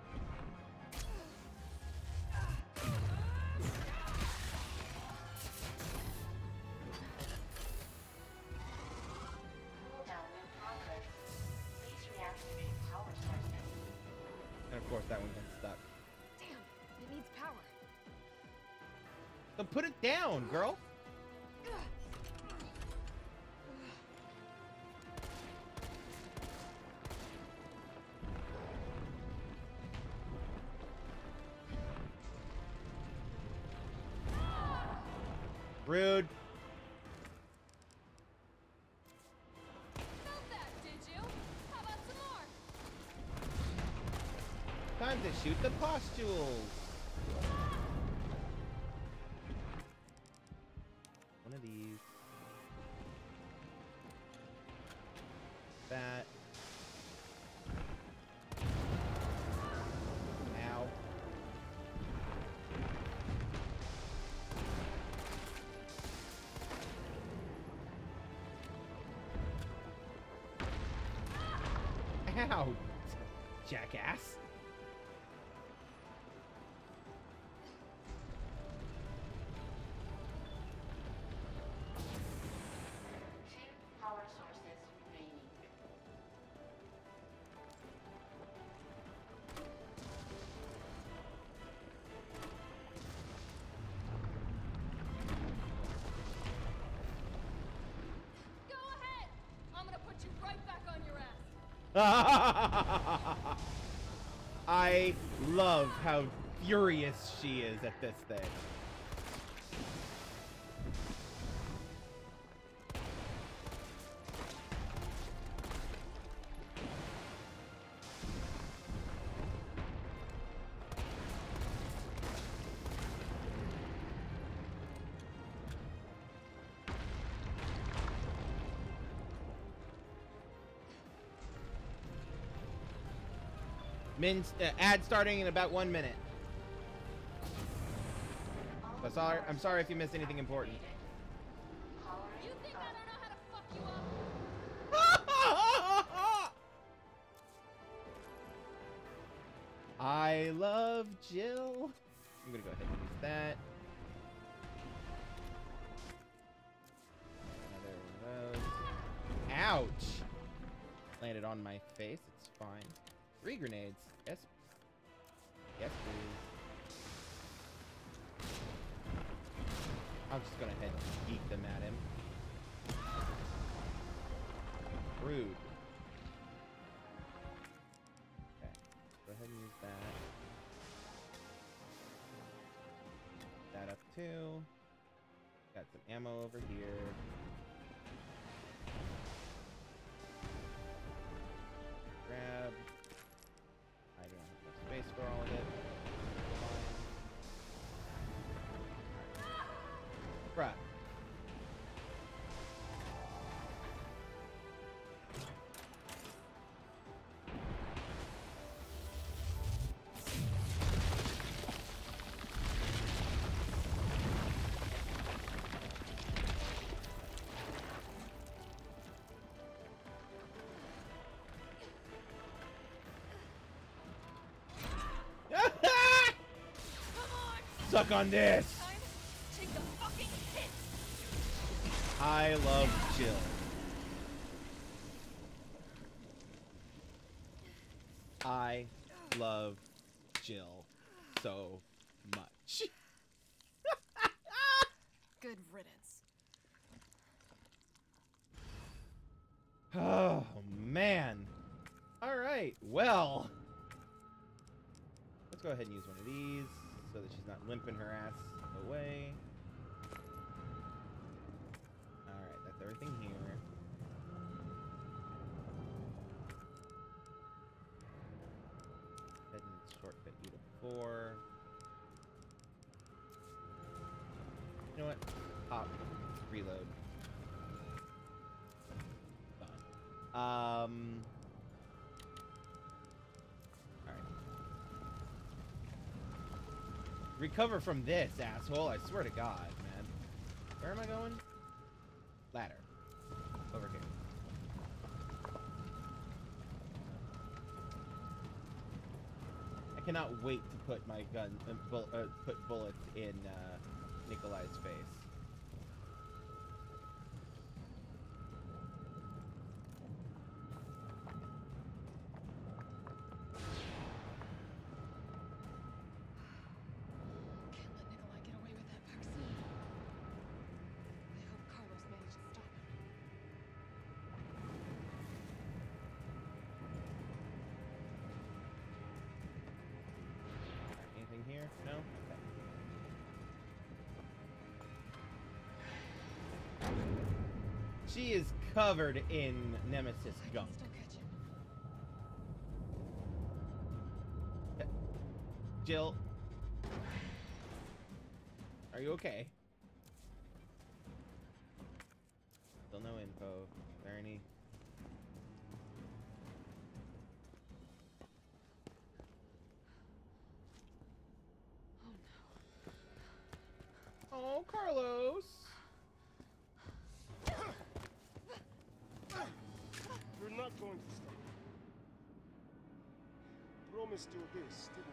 And of course, that one gets stuck. Damn, it needs power. So put it down, girl. Rude. Felt that, did you? How about some more? Time to shoot the pustules. One of these. That. Ow. Ow, jackass. Two power sources remaining. Go ahead! I'm gonna put you right back on your ass. I love how furious she is at this thing. Min uh, ad starting in about one minute. So sorry, I'm sorry if you missed anything important. You think I don't know how to fuck you up? I love Jill. I'm gonna go ahead and use that. Another one of those. Ouch! Landed on my face. It's fine. Three grenades. Yes. Yes, please. I'm just gonna head and yeet them at him. Rude. Okay. Go ahead and use that. That up too. Got some ammo over here. Grab. I don't have enough space for all of it. Fine. Bruh. Suck on this! Take the fucking hit. I love Jill. I love Jill so much. Good riddance. Oh, man. All right, well. Let's go ahead and use one of these so that she's not limping her ass away. All right, that's everything here. Head and shortcut you to four. You know what? Pop. Reload. Done. Um. Alright. Recover from this, asshole. I swear to God, man. Where am I going? Ladder. Over here. I cannot wait to put my gun, uh, bull, uh, put bullets in uh, Nikolai's face. Can't let Nikolai get away with that vaccine. I hope Carlos managed to stop him. Alright, anything here? No? Okay. She is covered in Nemesis gunk. Please don't catch him. Jill. Are you okay? Still no info. Is there any? Oh no. Oh, Carlos. You're not going to stop. Promised you this, didn't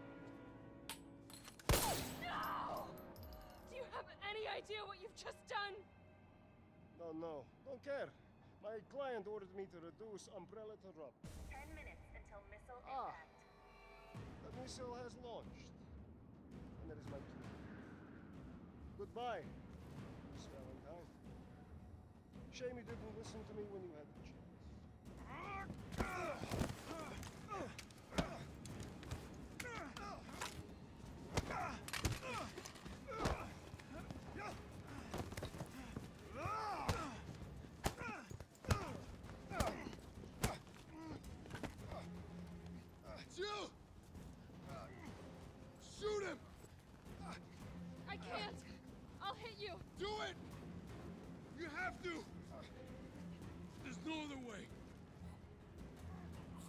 I? No! Do you have any idea what you've just done? No, no, don't care. My client ordered me to reduce umbrella to rub. Ten minutes until missile Ah. impact. The missile has launched. And that is my cue. Goodbye, Miss Valentine. Shame you didn't listen to me when you had the chance. Jill! Shoot him! I can't. I'll hit you. Do it! You have to! There's no other way.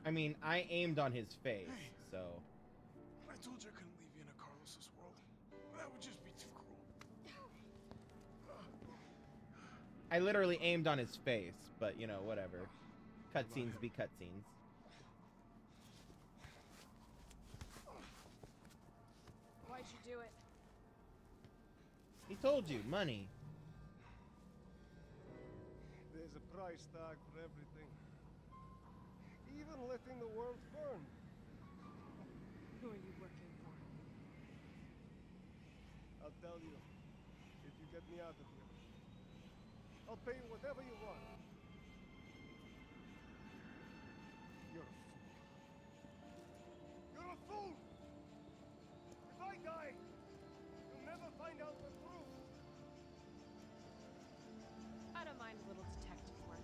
I mean, I aimed on his face, Hey. so. I told you I couldn't leave you in a Carlos's world. That would just be too cruel. I literally aimed on his face, but you know, whatever. Cutscenes be cutscenes. Why'd you do it? He told you, money. There's a price tag for everything. Even letting the world burn. Who are you working for? I'll tell you, if you get me out of here. I'll pay you whatever you want. You're a fool. You're a fool! If I die, you'll never find out the truth. I don't mind a little detective work.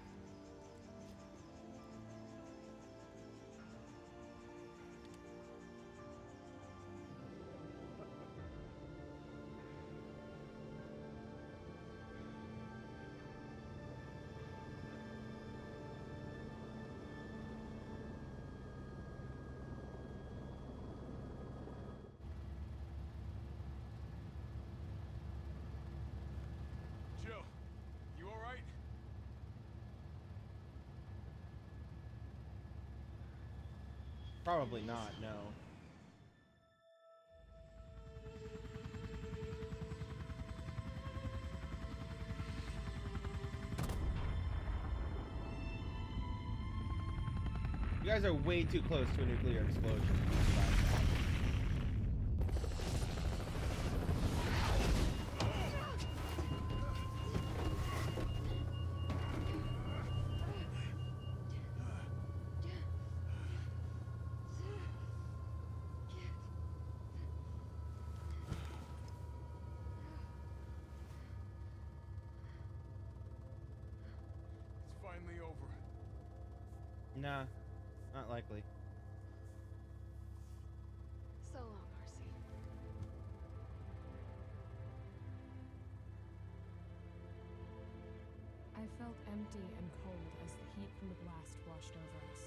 Jill, you alright? Probably not, no. You guys are way too close to a nuclear explosion. It's finally over. Nah, not likely. So long, R C. I felt empty and cold as the heat from the blast washed over us.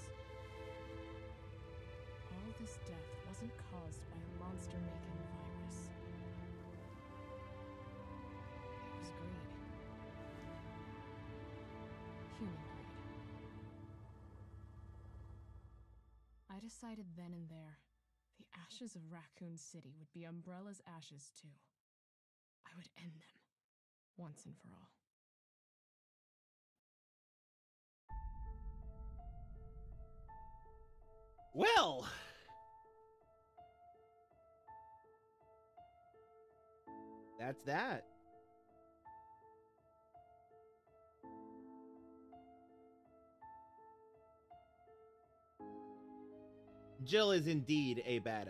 All this death wasn't caused by a monster-making virus. It was greed. Human greed. I decided then and there, the ashes of Raccoon City would be Umbrella's ashes too. I would end them, once and for all. Well, that's that. Jill is indeed a badass.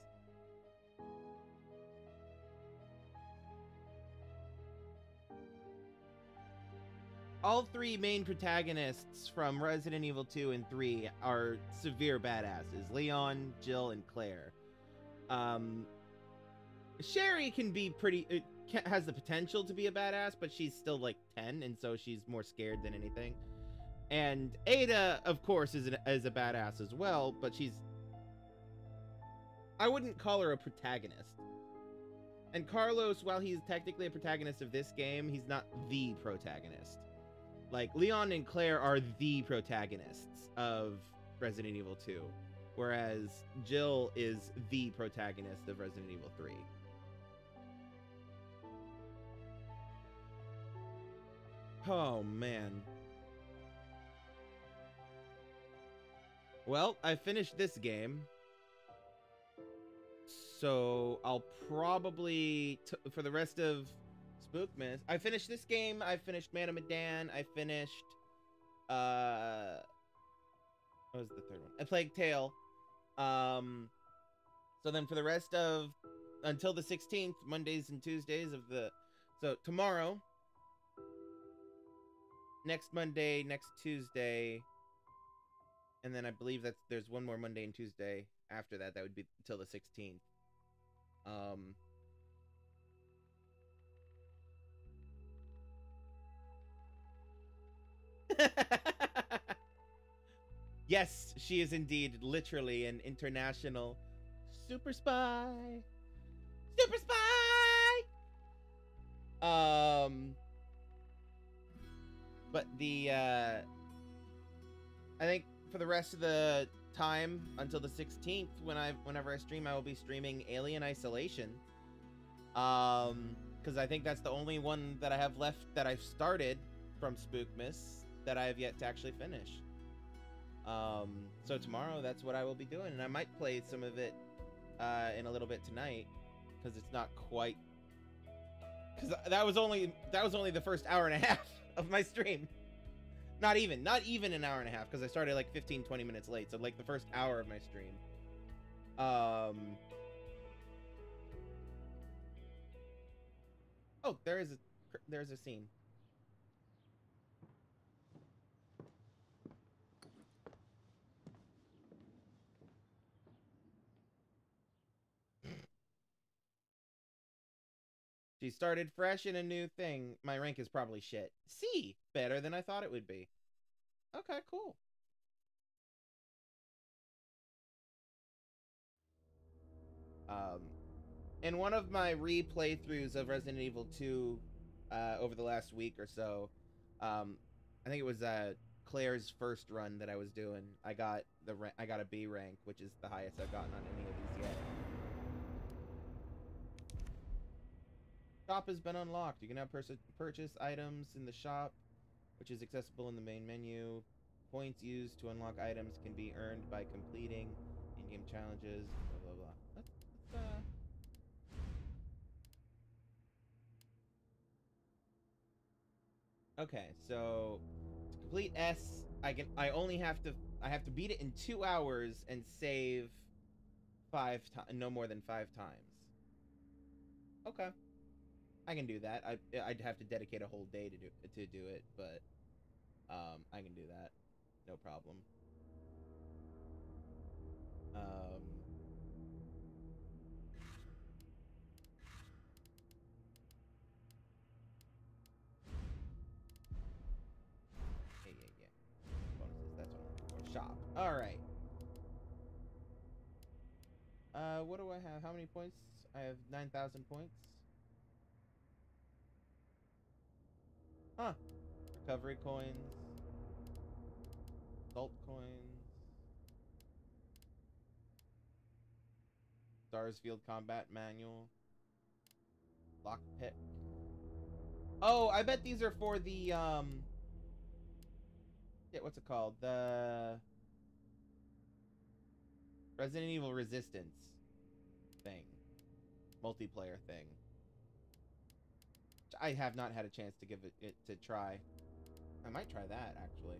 All three main protagonists from Resident Evil two and three are severe badasses. Leon, Jill, and Claire. Um, Sherry can be pretty... It can, has the potential to be a badass, but she's still like ten, and so she's more scared than anything. And Ada, of course, is, an, is a badass as well, but she's... I wouldn't call her a protagonist. And Carlos, while he's technically a protagonist of this game, he's not the protagonist. Like, Leon and Claire are the protagonists of Resident Evil two, whereas Jill is the protagonist of Resident Evil three. Oh, man. Well, I finished this game. So I'll probably, t for the rest of Spookmas, I finished this game, I finished Man of Medan, I finished, uh, what was the third one? A Plague Tale. Um, so then for the rest of, until the sixteenth, Mondays and Tuesdays of the, so tomorrow, next Monday, next Tuesday, and then I believe that's, there's one more Monday and Tuesday after that, that would be until the sixteenth. Um, Yes, she is indeed literally an international super spy. Super spy! Um, but the, uh, I think for the rest of the time until the sixteenth, when I, whenever I stream, I will be streaming Alien Isolation. Um, because I think that's the only one that I have left that I've started from SPOOKMAS that I have yet to actually finish. Um, so tomorrow, that's what I will be doing, and I might play some of it uh, in a little bit tonight, because it's not quite. Because that was only that was only the first hour and a half of my stream. Not even, not even an hour and a half, because I started like fifteen, twenty minutes late. So like the first hour of my stream. Um. Oh, there is a there's a scene. She started fresh in a new thing. My rank is probably shit. C, better than I thought it would be. Okay, cool. Um, in one of my re-playthroughs of Resident Evil two uh, over the last week or so, um, I think it was uh, Claire's first run that I was doing. I got the ra I got a B rank, which is the highest I've gotten on any of these yet. Shop has been unlocked. You can now purchase items in the shop, which is accessible in the main menu. Points used to unlock items can be earned by completing in-game challenges. Blah blah blah. Let's, let's, uh... Okay, so to complete S, I can. I only have to. I have to beat it in two hours and save five times, no more than five times. Okay. I can do that. I I'd have to dedicate a whole day to do to do it, but um, I can do that, no problem. Um, yeah, yeah, yeah. Bonuses. That's what I'm looking for. Shop. All right. Uh, what do I have? How many points? I have nine thousand points. Huh. Recovery coins. Salt coins. Starsfield Combat Manual. Lockpick. Oh, I bet these are for the, um... Yeah, what's it called? The... Resident Evil Resistance thing. Multiplayer thing. I have not had a chance to give it, it to try. I might try that, actually.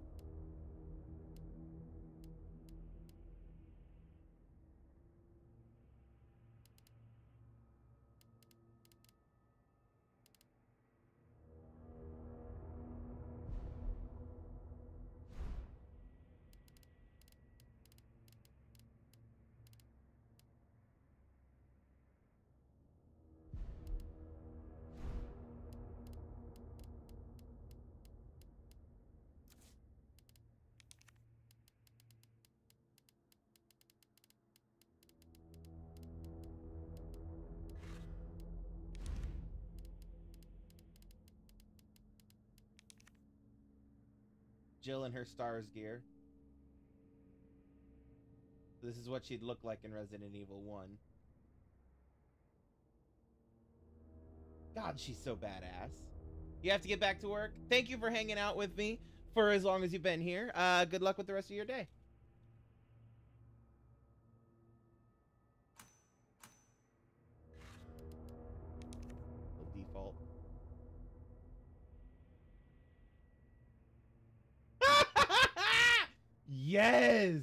Jill in her STARS gear. This is what she'd look like in Resident Evil one. God, she's so badass. You have to get back to work. Thank you for hanging out with me for as long as you've been here. Uh, good luck with the rest of your day. Default. Yes!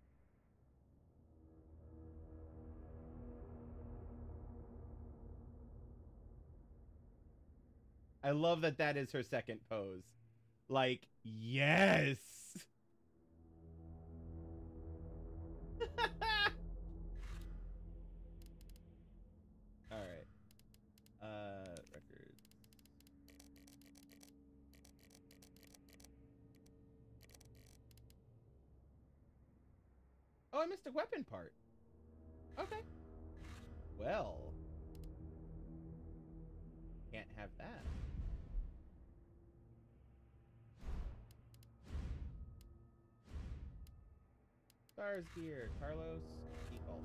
I love that that is her second pose. Like, yes! Alright. Uh, records. Oh, I missed a weapon part. Okay. Well. Can't have that. Stars gear. Carlos. Default.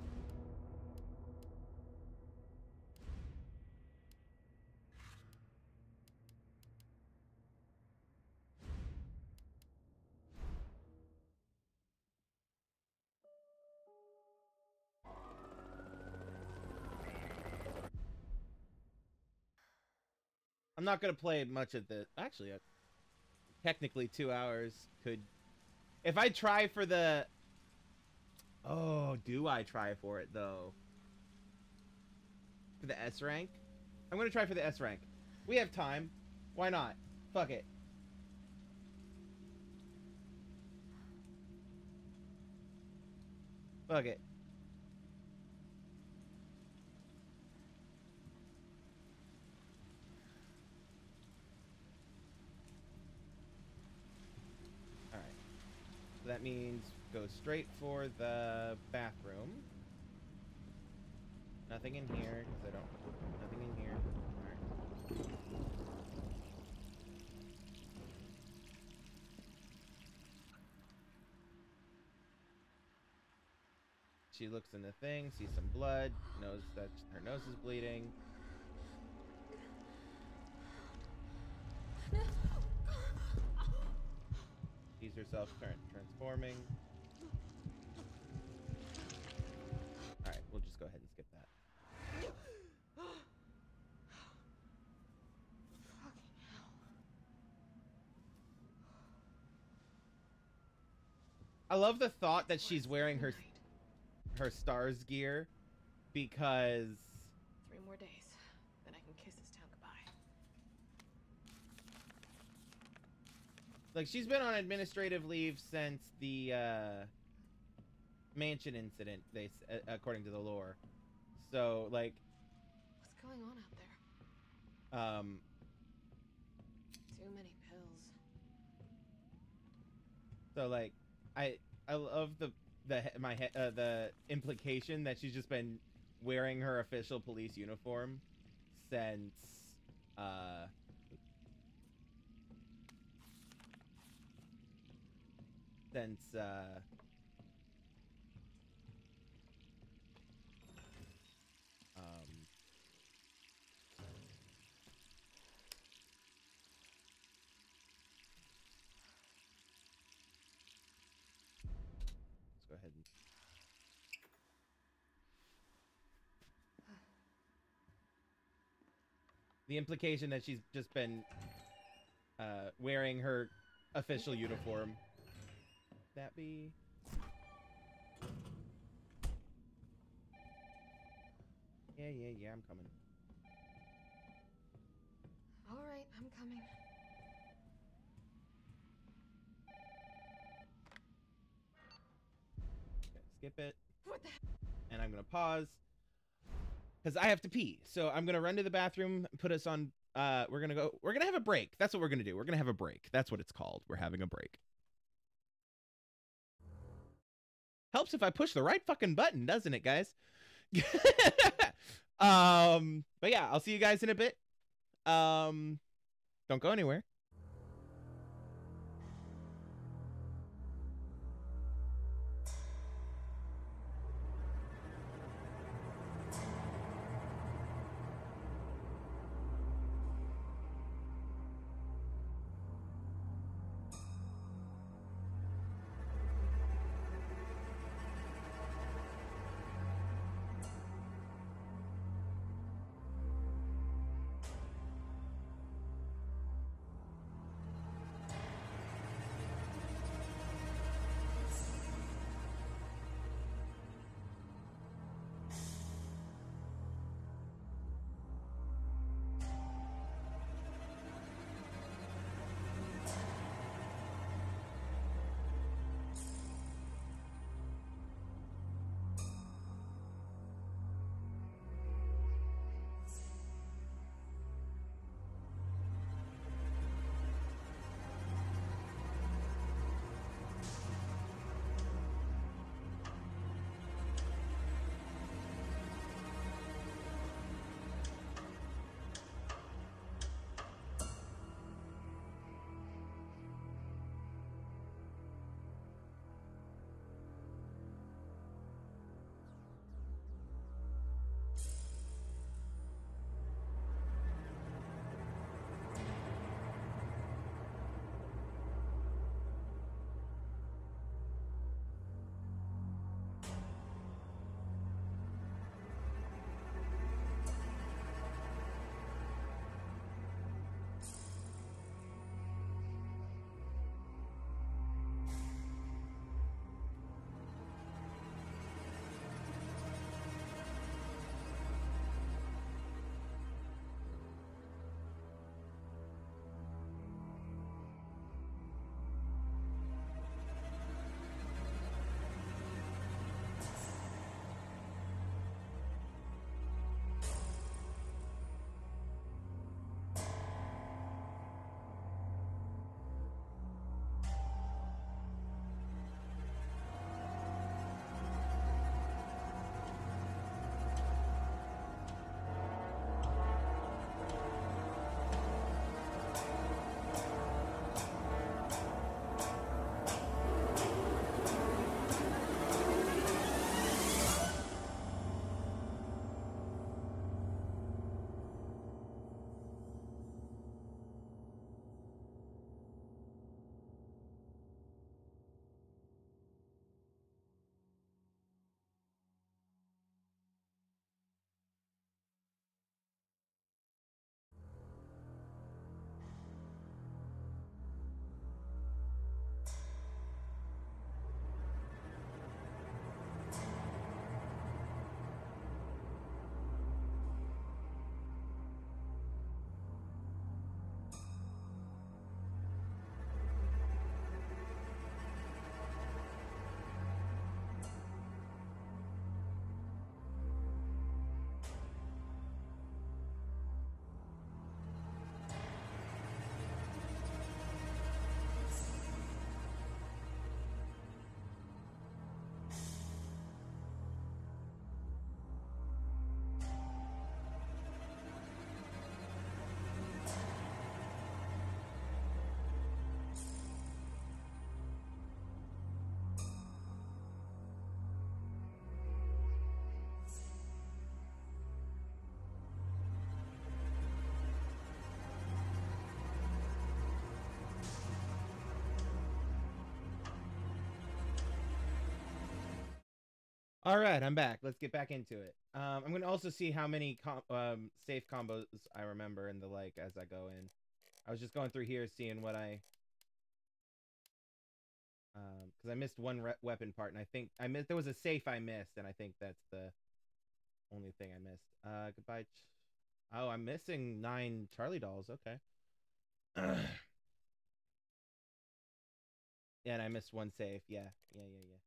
I'm not gonna play much of the. Actually, uh, technically, two hours could. If I try for the. Oh, do I try for it though? For the S rank? I'm gonna try for the S rank. We have time. Why not? Fuck it. Fuck it. Alright. So that means go straight for the bathroom. Nothing in here, because I don't... Nothing in here. Alright. She looks in the thing, sees some blood, knows that her nose is bleeding. Sees herself turn transforming. Alright, we'll just go ahead and skip that. I love the thought that she's wearing her her stars gear because Three more days, then I can kiss this town goodbye. like she's been on administrative leave since the uh, mansion incident. They, uh, according to the lore, so like, What's going on out there? um, Too many pills. so like, I I love the the my uh, the implication that she's just been wearing her official police uniform since uh since uh um let's go ahead and the implication that she's just been uh wearing her official uniform. That be yeah yeah yeah I'm coming. All right, I'm coming. Okay, skip it. What the? And I'm gonna pause because I have to pee. So I'm gonna run to the bathroom, put us on. Uh, we're gonna go. We're gonna have a break. That's what we're gonna do. We're gonna have a break. That's what it's called. We're having a break. Helps if I push the right fucking button, doesn't it, guys? um, but yeah, I'll see you guys in a bit. Um, don't go anywhere. All right, I'm back. Let's get back into it. Um, I'm going to also see how many com um, safe combos I remember and the like as I go in. I was just going through here seeing what I... Because um, I missed one re weapon part, and I think I missed... There was a safe I missed, and I think that's the only thing I missed. Uh, goodbye. Ch oh, I'm missing nine Charlie dolls. Okay. Yeah, and I missed one safe. Yeah, yeah, yeah, yeah.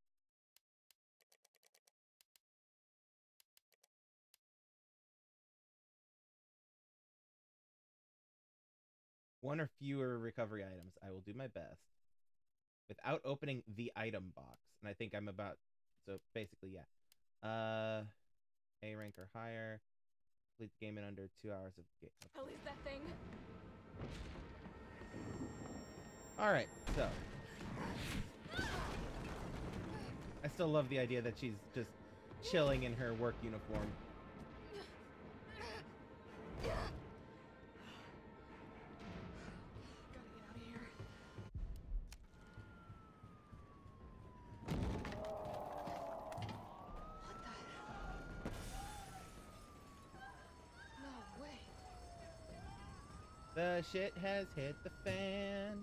One or fewer recovery items. I will do my best. Without opening the item box. And I think I'm about... So, basically, yeah. Uh, A rank or higher. Complete the game in under two hours of game. Hell is that thing? Alright, so. I still love the idea that she's just chilling in her work uniform. The shit has hit the fan.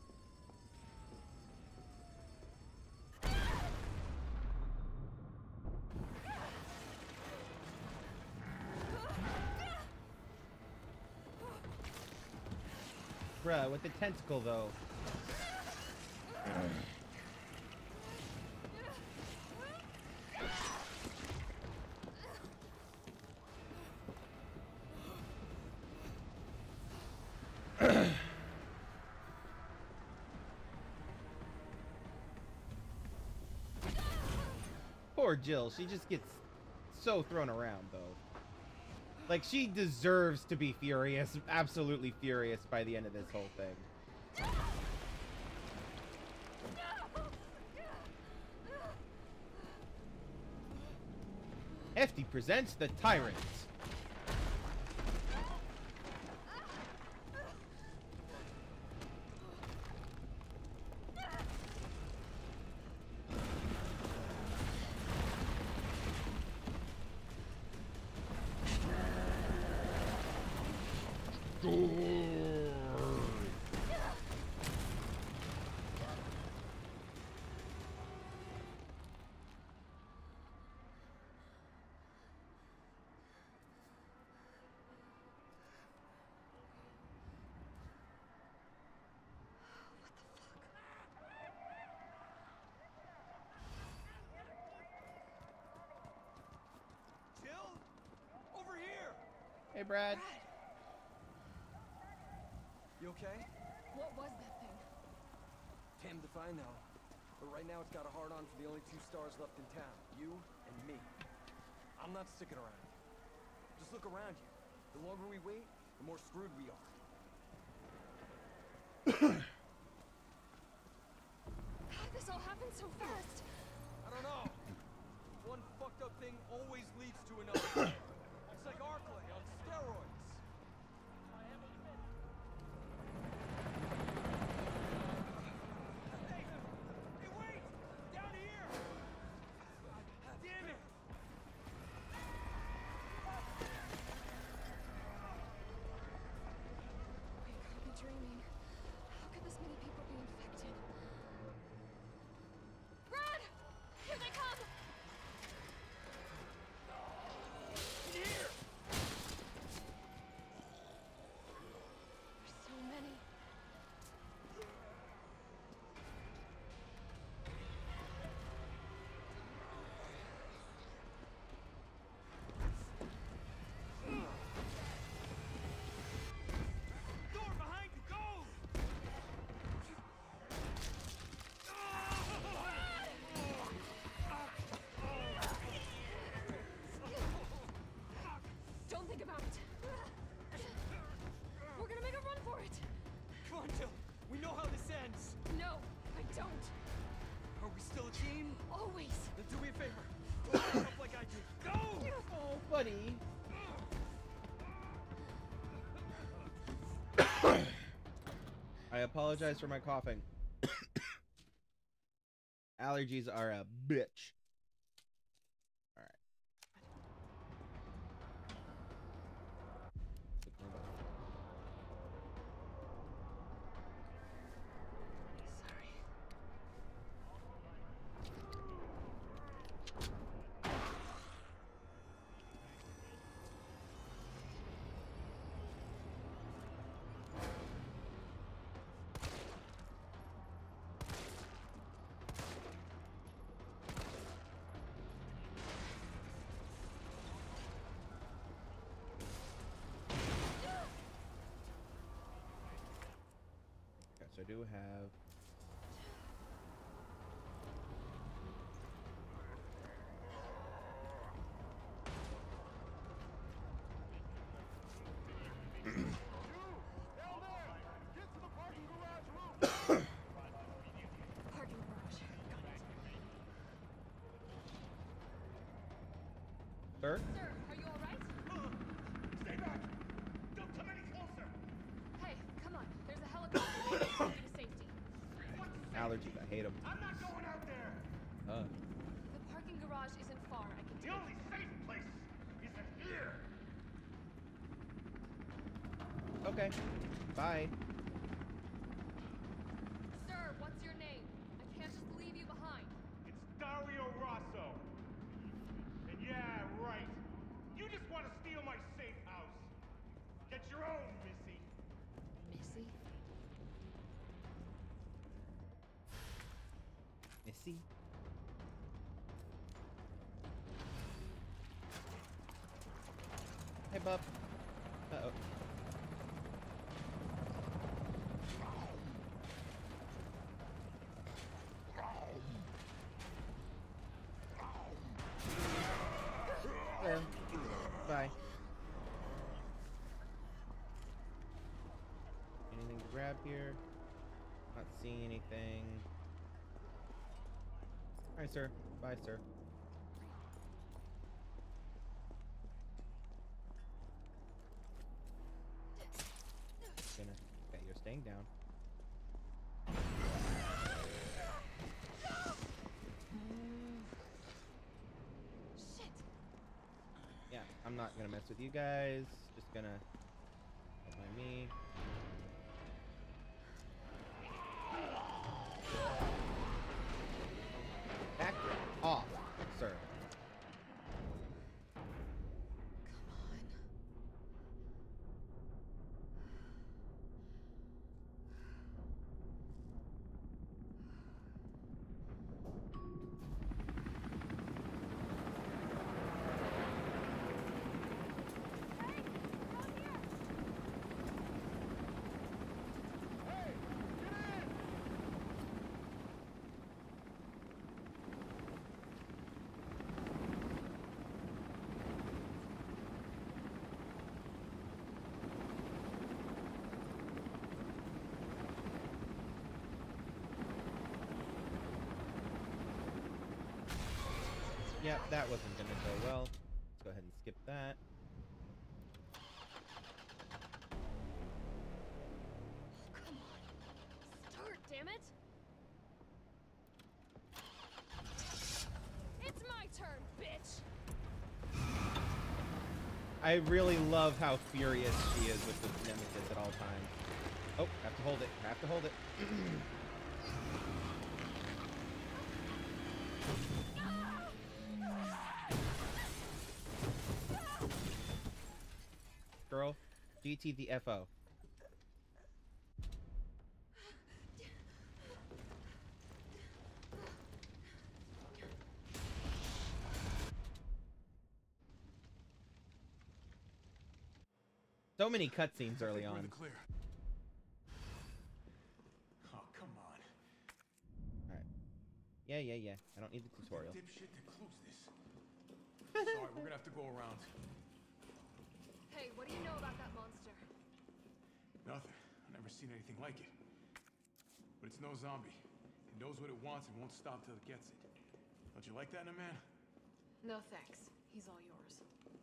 Bruh, with the tentacle though. Poor Jill, she just gets so thrown around though. Like, she deserves to be furious, absolutely furious by the end of this whole thing. Hefty presents The Tyrant. Hey, Brad. Brad. You okay? What was that thing? Damned if I know. But right now it's got a hard-on for the only two stars left in town. You and me. I'm not sticking around. Just look around you. The longer we wait, the more screwed we are. How'd this all happen so fast? I don't know. One fucked up thing always leads to another. It's like Arclay on steroids. Hey! Hey, wait! Down here! Damn it! We could be dreaming. How could this many people be infected? Brad! Here they come! Here! There's so many. Door behind you, go! Don't think about it. We're gonna make a run for it. Come on, Jill. We know how this ends. No, I don't. Are we still a team? Always. Then do me a favor. Don't fuck up like I did. Go! Oh, buddy. I apologize for my coughing. Allergies are a bitch. do have. Parking garage. Got it. Sir? Sir, are you alright? Stay back! Don't come any closer! Hey, come on. There's a helicopter there to take you to safety. Allergies, I hate them. I'm not going out there! Uh, The parking garage isn't far. I can The take only safe place isn't here! okay. Bye. Sir, what's your name? I can't just leave you behind. It's Dario Rosso. And yeah, right. You just want to steal my safe house. Get your own, Missy. Missy? Missy? Hey, bub. Uh-oh. Well, bye. Anything to grab here? Not seeing anything. Alright, sir. Bye, sir. Gonna, okay, you're staying down. Shit! Yeah, I'm not gonna mess with you guys. Just gonna don't mind me. Back off, sir. Come on. Yep, that wasn't gonna go well. Let's go ahead and skip that. Come on. Start, damn it! It's my turn, bitch! I really love how furious she is with the nemesis at all times. Oh, have to hold it. Have to hold it. Girl, G T the F O. So many cutscenes early We're in on. the clear. Oh, come on. Alright. Yeah, yeah, yeah. I don't need the tutorial. Dipshit to close this. Sorry, we're gonna have to go around. Hey, what do you know about that monster? Nothing. I've never seen anything like it. But it's no zombie. It knows what it wants and won't stop till it gets it. Don't you like that in a man? No thanks. He's all yours.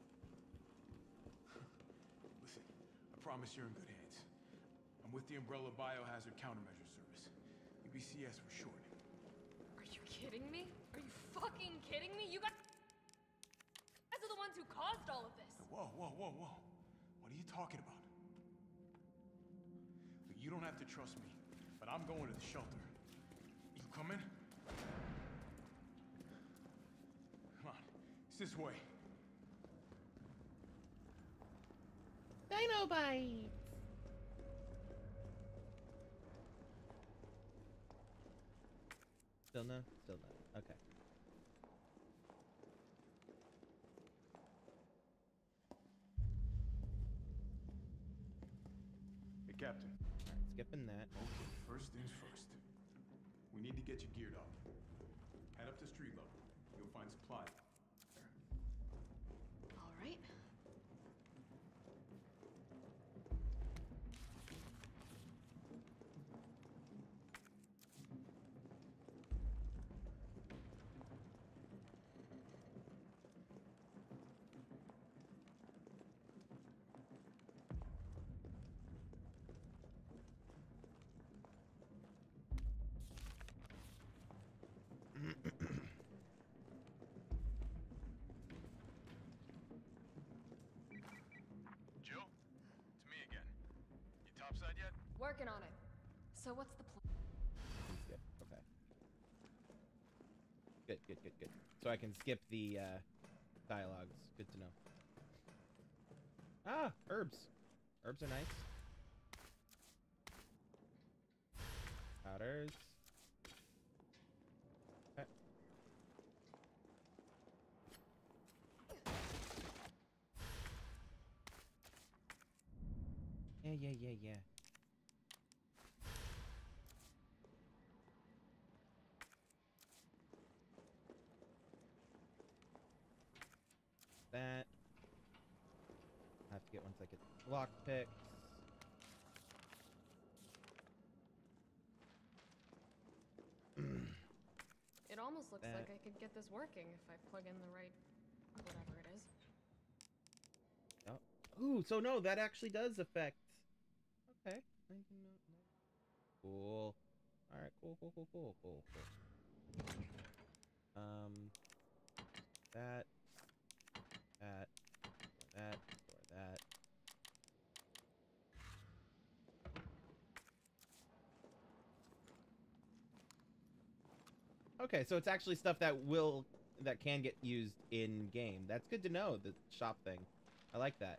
Listen, I promise you're in good hands. I'm with the Umbrella Biohazard Countermeasure Service. U B C S for short. Are you kidding me? Are you fucking kidding me? You guys guys are the ones who caused all of this. Whoa, whoa, whoa, whoa. What are you talking about? Look, you don't have to trust me, but I'm going to the shelter. You coming? Come on, it's this way. Dino Bites! Still no? Still no. Okay. Hey, Captain. Alright, skipping that. Okay, First things first. We need to get you geared up. Head up to street level. You'll find supplies there. All right. Jill? It's me again. You topside yet? Working on it. So what's the plan? Good. Okay. Good, good, good, good. So I can skip the uh, dialogues. Good to know. Ah, herbs. Herbs are nice. Powders. Okay. Yeah, yeah, yeah, yeah. That. I have to get once I get the lock picks. It almost looks That. like I could get this working if I plug in the right whatever it is. Oh. Ooh, so no, that actually does affect. Okay. Cool. Alright, cool, cool, cool, cool, cool, cool. Um, that, that, that, or that. Okay, so it's actually stuff that will, that can get used in game. That's good to know, the shop thing. I like that.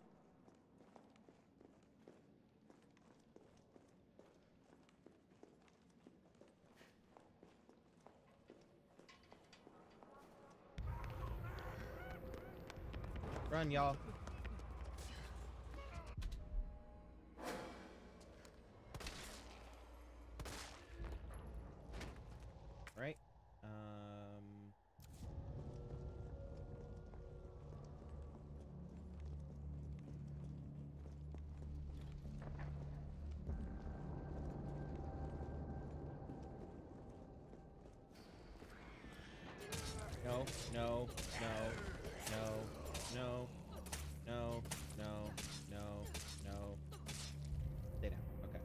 Run, y'all. Right. Um. No, no, no, no, no, no, no, no, no. Stay down. Okay.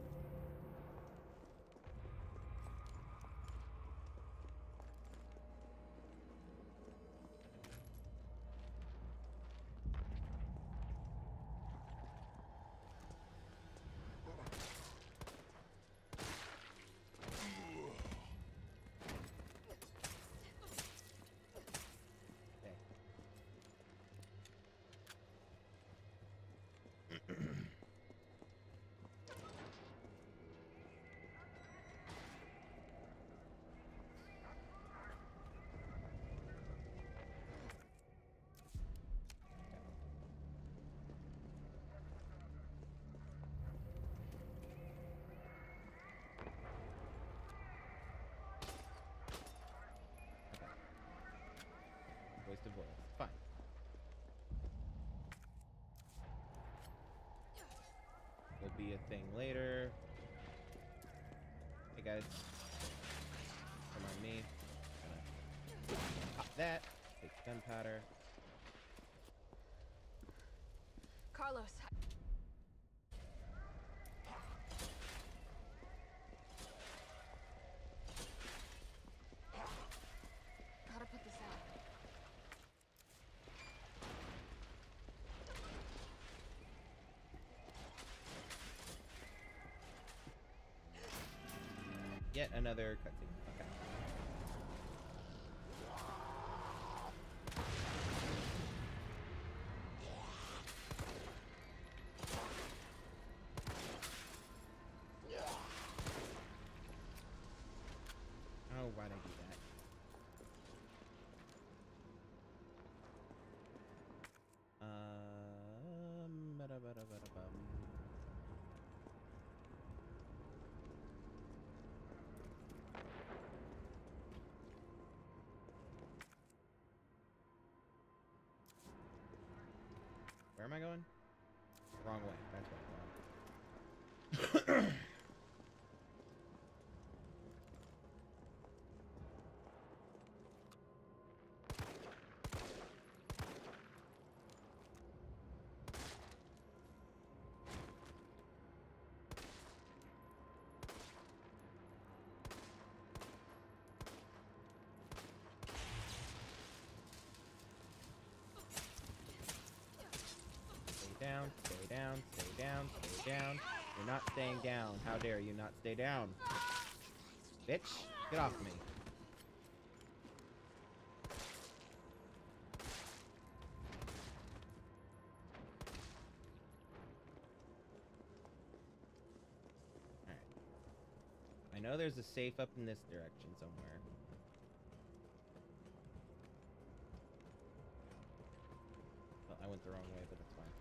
Waste of oil. Fine. Will be a thing later. Hey guys. Come on me. Gonna pop that. Take gunpowder. Carlos. Gotta put this out. Yet another cutscene. Okay. Oh, why'd I do that? Um, bada bada bada bum. Where am I going? Wrong way. That's where I'm going. Down, stay down, stay down, stay down. You're not staying down. How dare you not stay down? Bitch, get off me. Alright. I know there's a safe up in this direction somewhere. Well, I went the wrong way, but that's fine.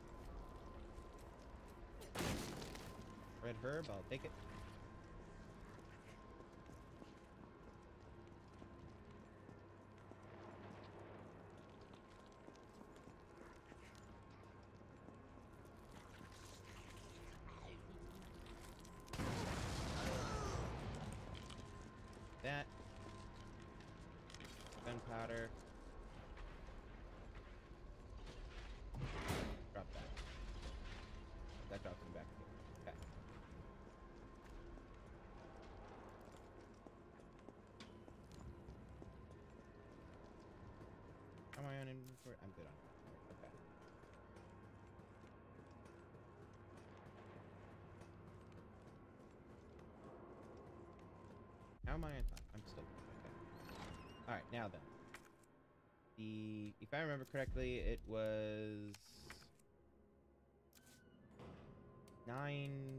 Red herb, I'll take it. That. Gunpowder. Drop that. That drops him back again. Okay. Am I on inventory? I'm good on inventory. Okay. How am I on time? I'm still good. Okay. Alright, now then. The if I remember correctly, it was nine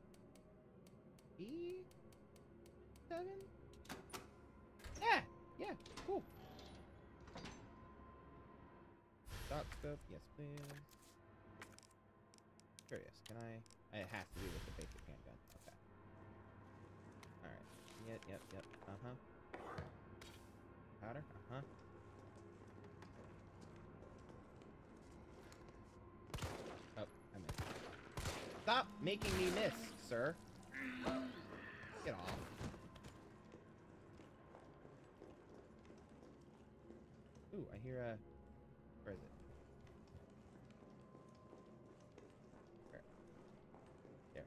E seven? Yeah! Yeah, cool. Dot scope, yes please. Curious, can I it has to do with the basic handgun. Okay. Alright. Yep, yep, yep. Uh-huh. Powder? Uh-huh. Oh, I missed. Stop making me miss, sir. Get off. Ooh, I hear a... Where is it? Where? There.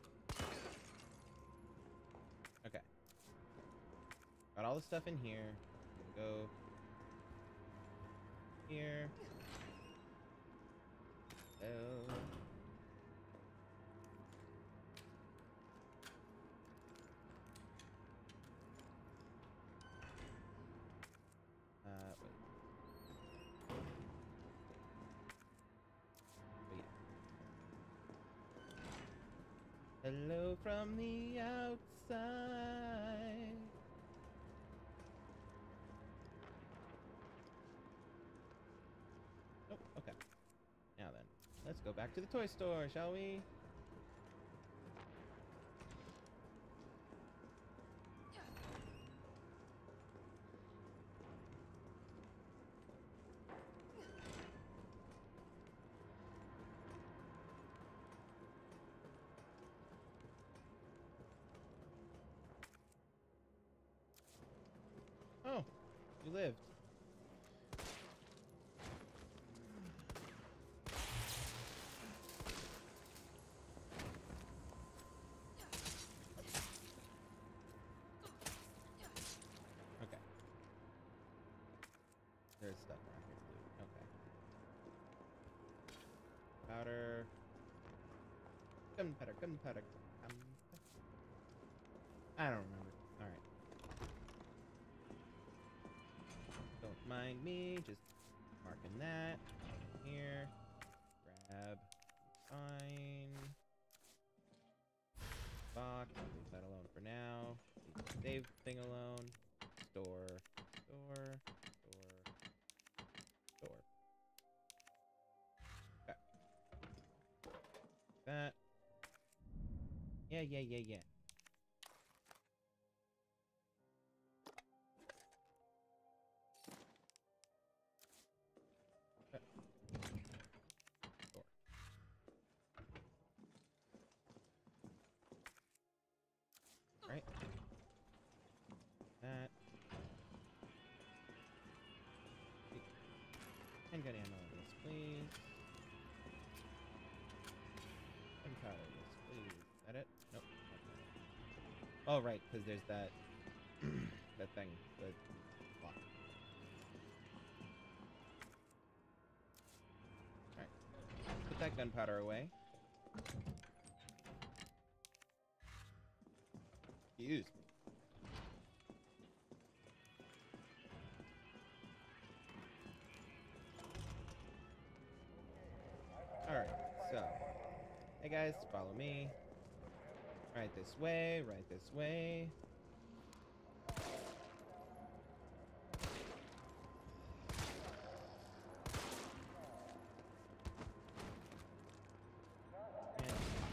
Okay. Got all the stuff in here. Go here. Oh. Uh, wait. But yeah. Hello from the outside. Nope, okay. Now then, let's go back to the toy store, shall we? Oh, you lived. Okay. There's stuff around here too. Okay. Powder. Gunpowder, gunpowder. Um, I don't remember. Alright. Don't mind me, just marking that. Here. Grab. Fine. Box. Leave that alone for now. Leave the save thing alone. Store. Store. Store. Store. Okay. That. Yeah, yeah, yeah, yeah. Okay. Store. Handgun ammo, yes, please. Gunpowder, yes, please. Is that it? Nope. Okay. Oh, right, because there's that that thing, the clock. Alright. Put that gunpowder away. Excuse me. Alright, so. Hey guys, follow me. Right this way, right this way. And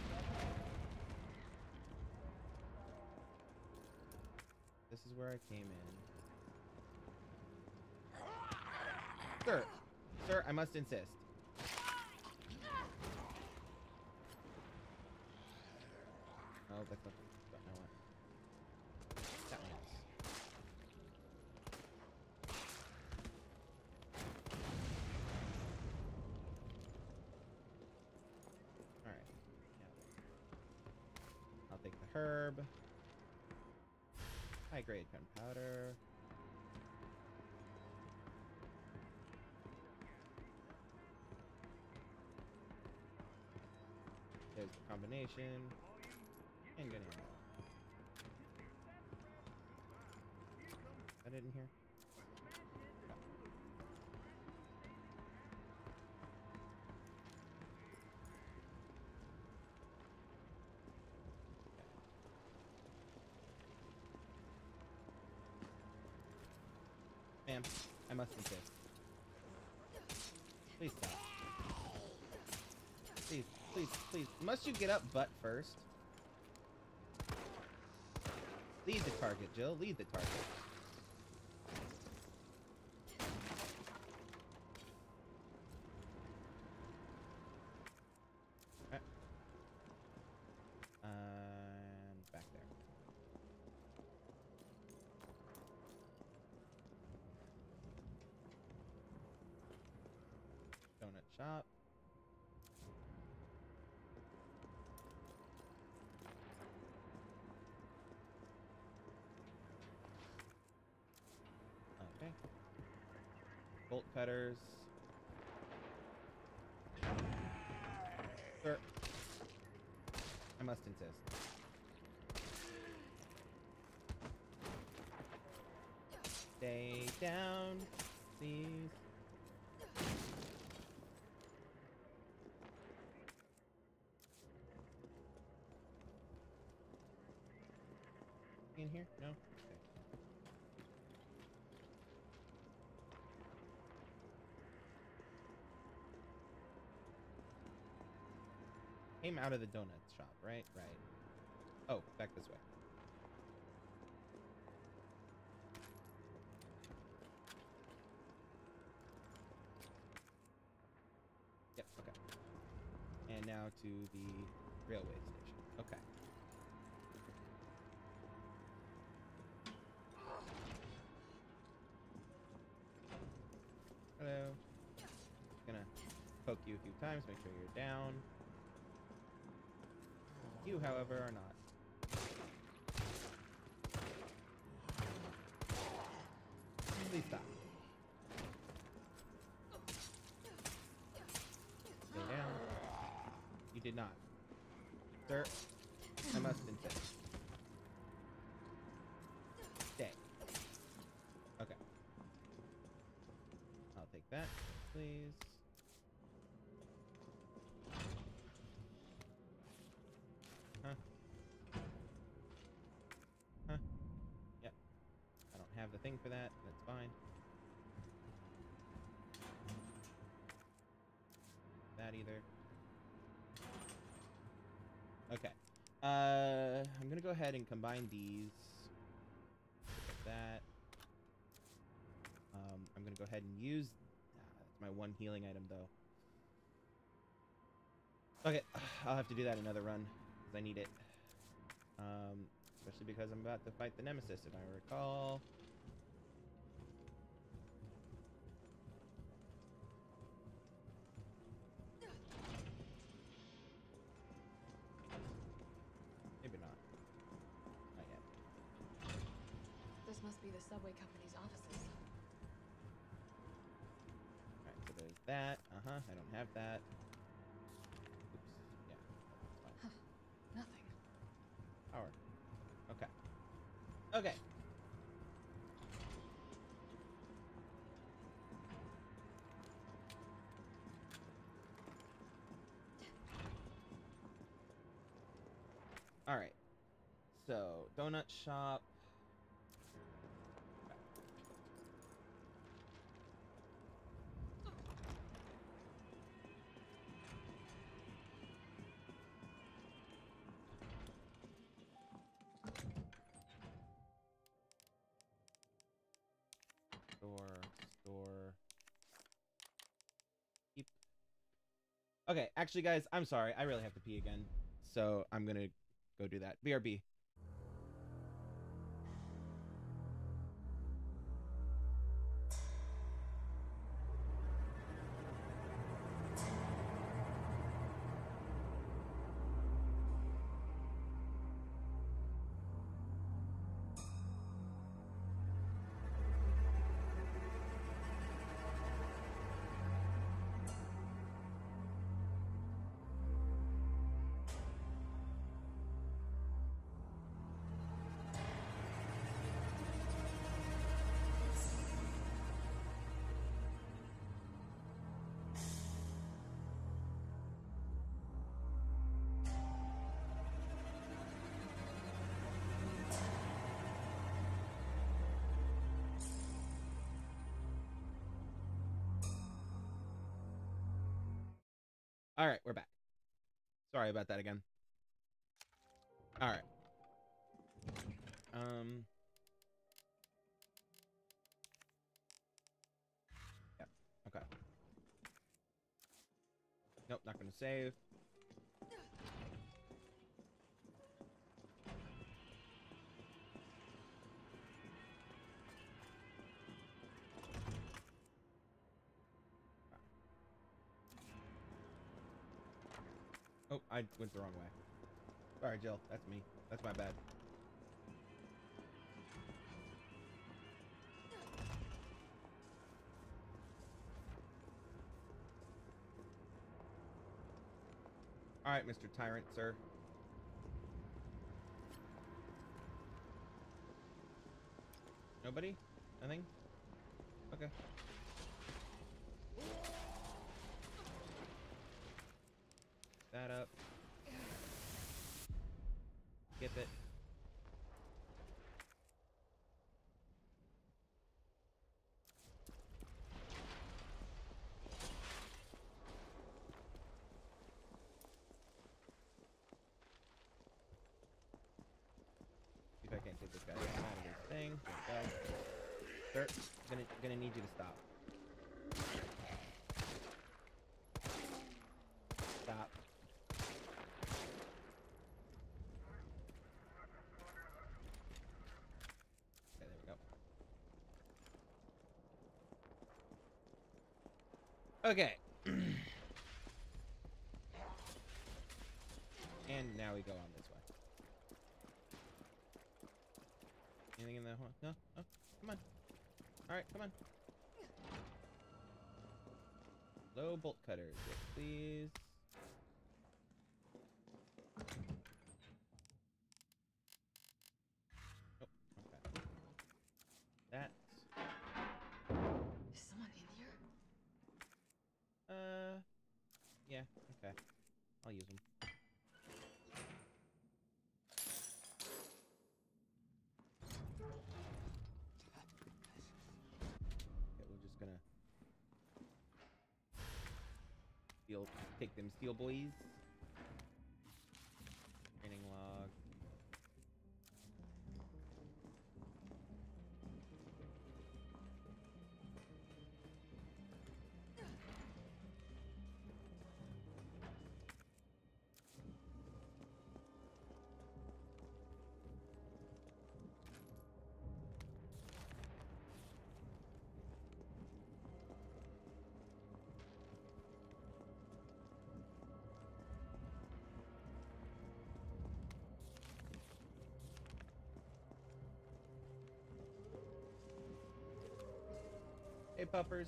this is where I came in. Sir! Sir, I must insist. Oh, that's not the button I want. That one, yes. Alright. Yeah. I'll take the herb. High grade gunpowder. There's the combination. And good ammo. Is that it in here? No. Okay. Ma'am, I must insist. Please stop. Please, please, please. Must you get up butt first? Lead the target, Jill. Lead the target. Right. And back there. Donut shop. Okay. Bolt cutters. Sir, I must insist. Stay down, please. In here? No? Okay. Came out of the donut shop, right? Right. Oh, back this way. Yep, okay. And now to the railway station. Okay. Hello. Just gonna poke you a few times, make sure you're down. You, however, are not. Please stop. Stay down. You did not. Sir, I must insist. Stay. Okay. I'll take that, please. Huh? Huh? Yep. I don't have the thing for that. That's fine. That either. Okay. Uh, I'm gonna go ahead and combine these. Look at that. Um, I'm gonna go ahead and use. Ah, that's my one healing item, though. Okay, I'll have to do that another run. I need it. Um, especially because I'm about to fight the Nemesis, if I recall. must be the subway company's offices. Alright, so there's that. Uh-huh, I don't have that. Oops. Yeah, that's fine. Huh. Nothing. Power. Okay. Okay. Alright. So, donut shop. Store, store. Keep. Okay, actually, guys, I'm sorry. I really have to pee again. So, I'm gonna go do that. B R B. All right, we're back. Sorry about that again. All right. Um. Yeah. Okay. Nope, not gonna save. Oh, I went the wrong way. Sorry, Jill. That's me. That's my bad. All right, Mister Tyrant, sir. Nobody? Nothing? Okay. That up. Skip it. See if I can't take this guy out of his thing. There we go. Sir, gonna gonna need you to stop. Stop. Okay, there we go. Okay. And now we go on this way. Anything in that one? No? Oh, come on. Alright, come on. Low bolt cutters, yes, please. Oh, okay. That. Is someone in here? Uh, yeah, okay. I'll use them. Okay, we're just gonna steel, take them steel boys. Training log. Hey, puppers.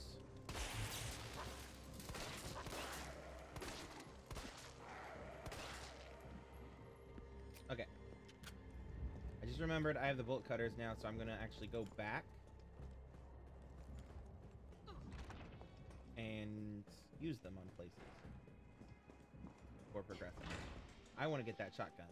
Okay. I just remembered I have the bolt cutters now, so I'm gonna actually go back and use them on places before progressing. I want to get that shotgun.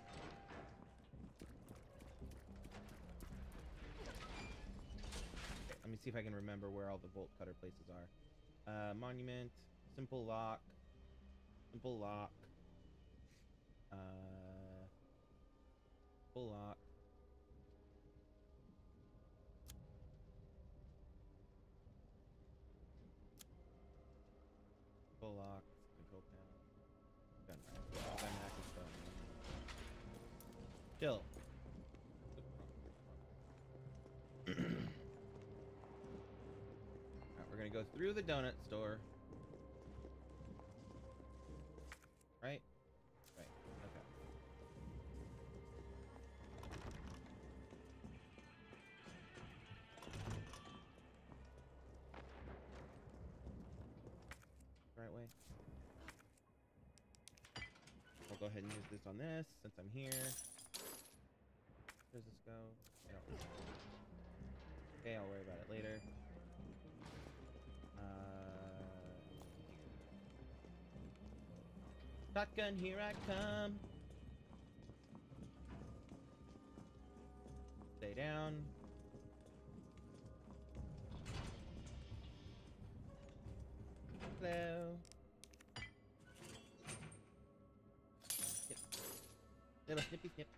Okay, let me see if I can remember where all the bolt cutter places are. Uh, monument, simple lock, simple lock, uh, simple lock. Full lock, control panel, gun rack, gun rack is going. Chill. Alright, we're gonna go through the donut store. Right? Right. Okay. Right way. I'll go ahead and use this on this since I'm here. Where does this go? I don't know. Okay, I'll worry about it later. Uh, shotgun, here I come. Stay down. Hello. Snip. Little snippy snip.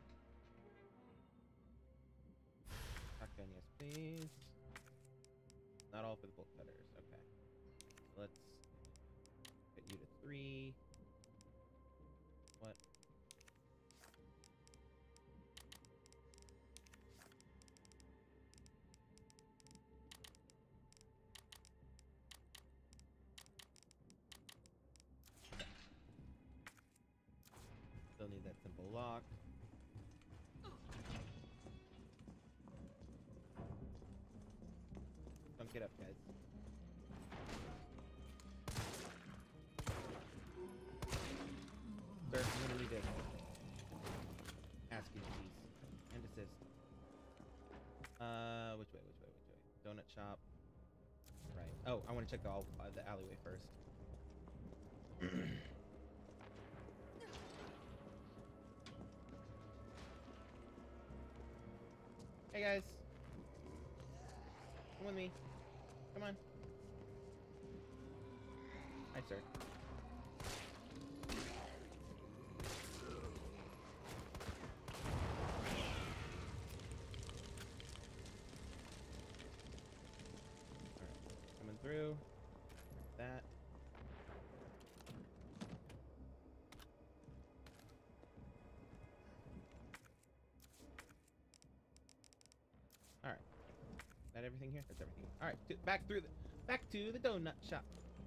Shotgun, yes, please. Not all for the bolt cutters. Okay. So let's get you to three. What? Still need that simple lock. Don't get up, guys. Sir, literally did. Ask you, please. And assist. Uh, which way, which way, which way? Donut shop. Right. Oh, I want to check the, all, uh, the alleyway first. Hey, guys. Come with me. Come on. Hi, sir. Alright, coming through. That. Alright. Is that everything here? That's everything. Alright, back through the back to the donut shop.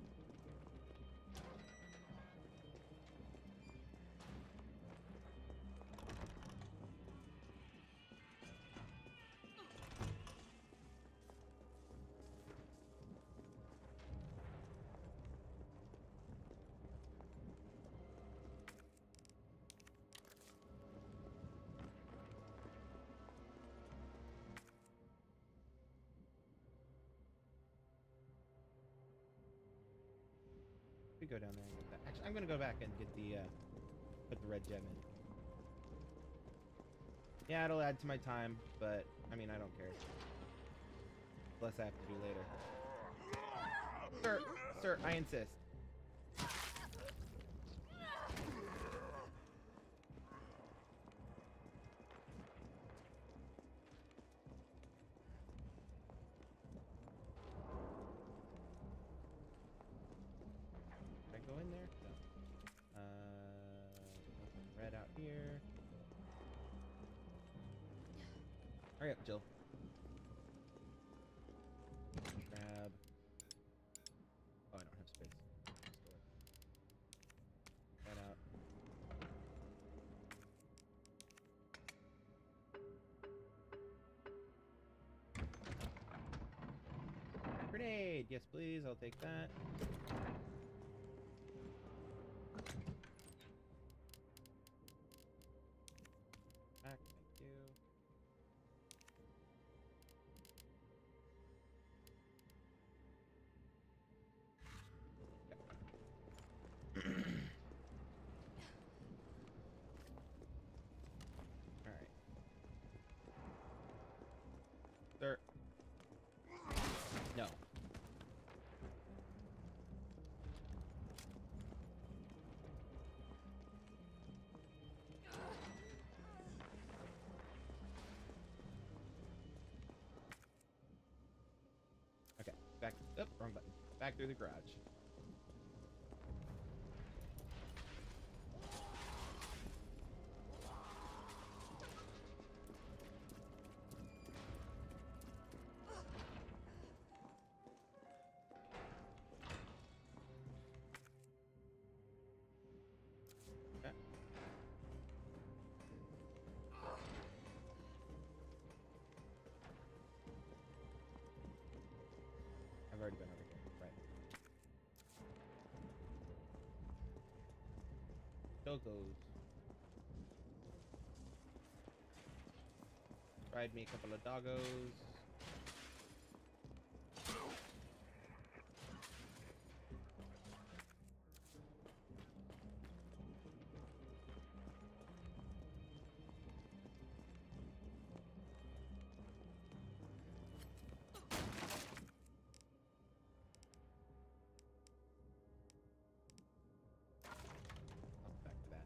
We go down there and get that. Actually, I'm gonna go back and get the uh, put the red gem in. Yeah, it'll add to my time, but I mean, I don't care. Less I have to do later. Sir, sir, I insist. Go in there? No. Uh, red out here. Hurry up, Jill. Grab. Oh, I don't have space. Store. That out. Grenade. grenade. Yes, please. I'll take that. Back. Thank you. All right. Sir. No. Okay, back. Oh, wrong button. Back through the garage. Okay. I've already been over here. Right. Doggos. Ride me a couple of doggos. Oh, back to that.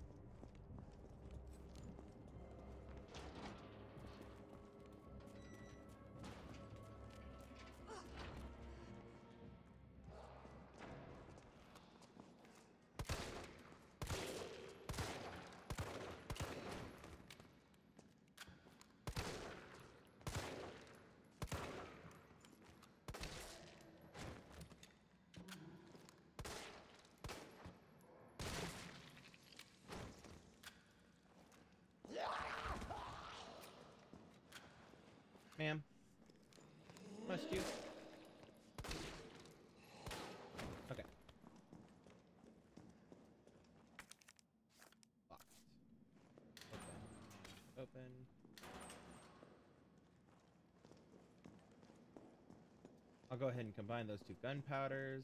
Ma'am, must you? Okay. Locked. Open. Open. I'll go ahead and combine those two gunpowders.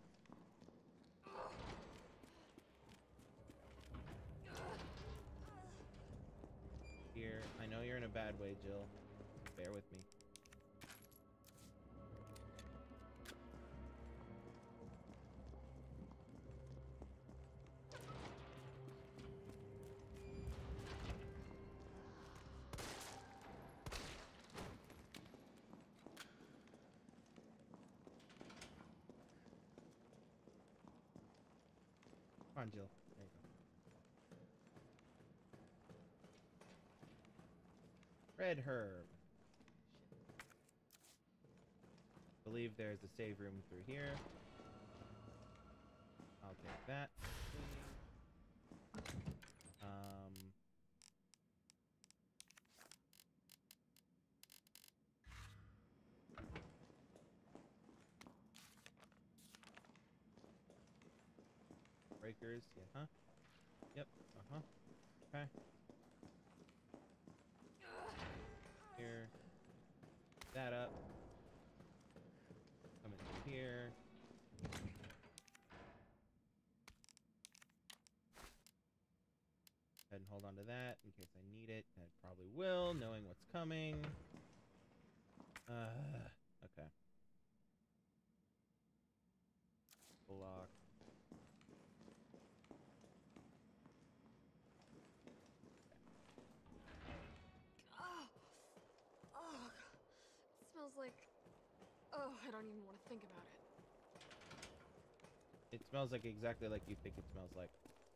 Here, I know you're in a bad way, Jill. Bear with me. Come on, Jill. There you go. Red herb. Believe there's a save room through here. I'll take that. Um. Breakers, yeah, huh? Yep, uh-huh. Okay. Here. That up. Come in here. Go ahead and hold on to that in case I need it. I probably will, knowing what's coming. Uh, okay. Block. Oh, oh, it smells like. Oh, I don't even want to think about it. It smells like exactly like you think it smells like.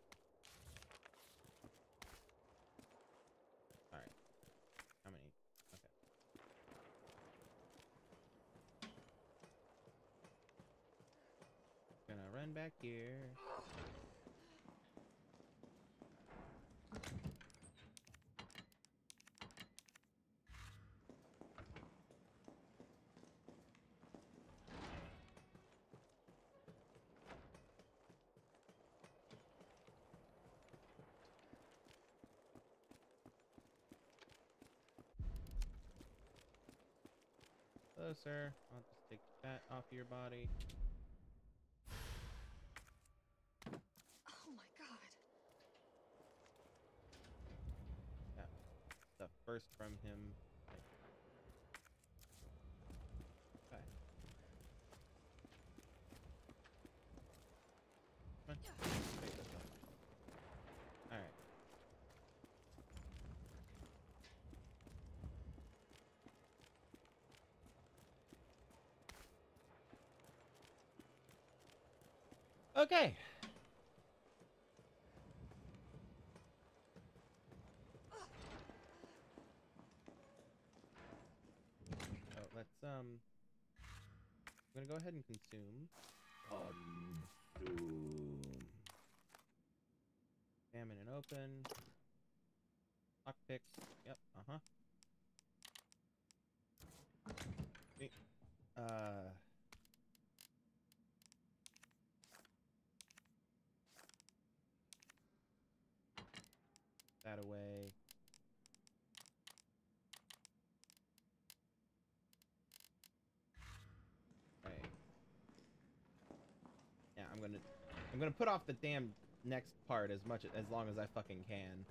Alright. How many? Okay. Gonna run back here. closer. I'll just take that off your body. Oh my god. That stuff first from him. Okay. Come on. Take this off. Alright. Okay. So let's um I'm gonna go ahead and consume. Consume. Examine and open. Lockpicks. Yep, uh-huh. Okay. Uh that away. Right. Yeah, I'm gonna I'm gonna put off the damn next part as much as long as I fucking can.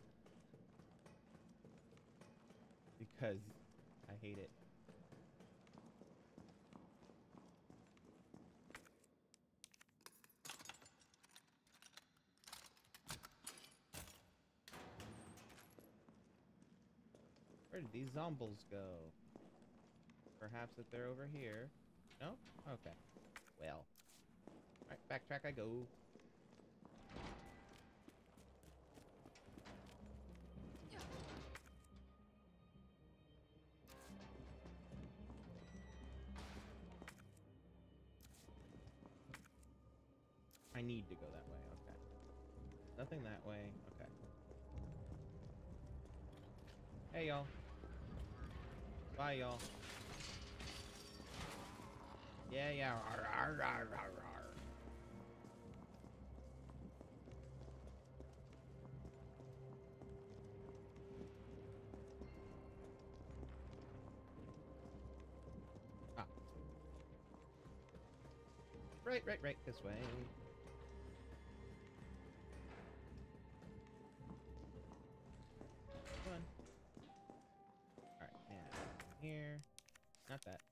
Because I hate it. Where did these zombies go? Perhaps if they're over here. No? Okay. Well. Alright, backtrack I go. I need to go that way, okay. Nothing that way, okay. Hey, y'all. Bye, y'all. Yeah, yeah. Rawr, rawr, rawr, rawr, rawr. Ah. Right, right, right. This way. Come on. Alright, now here. Not that.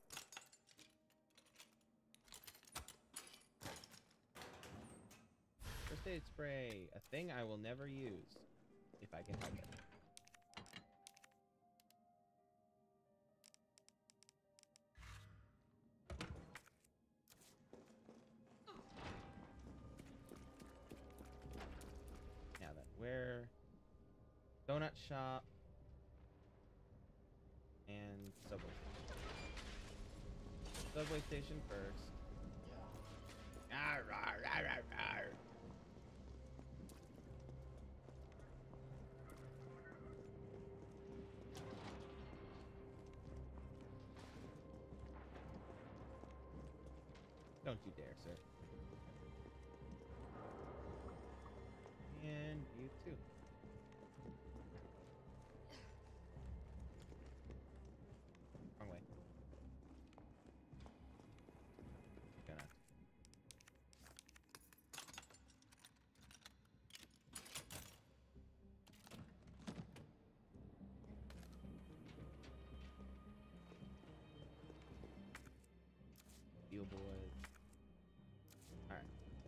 First aid spray. A thing I will never use. If I can help it. Now then, where? Donut shop. And subway station. Subway station first. Arr, arr, arr, arr, arr. Don't you dare, sir. And you too. Wrong way. Gonna. Steel boys. Alright.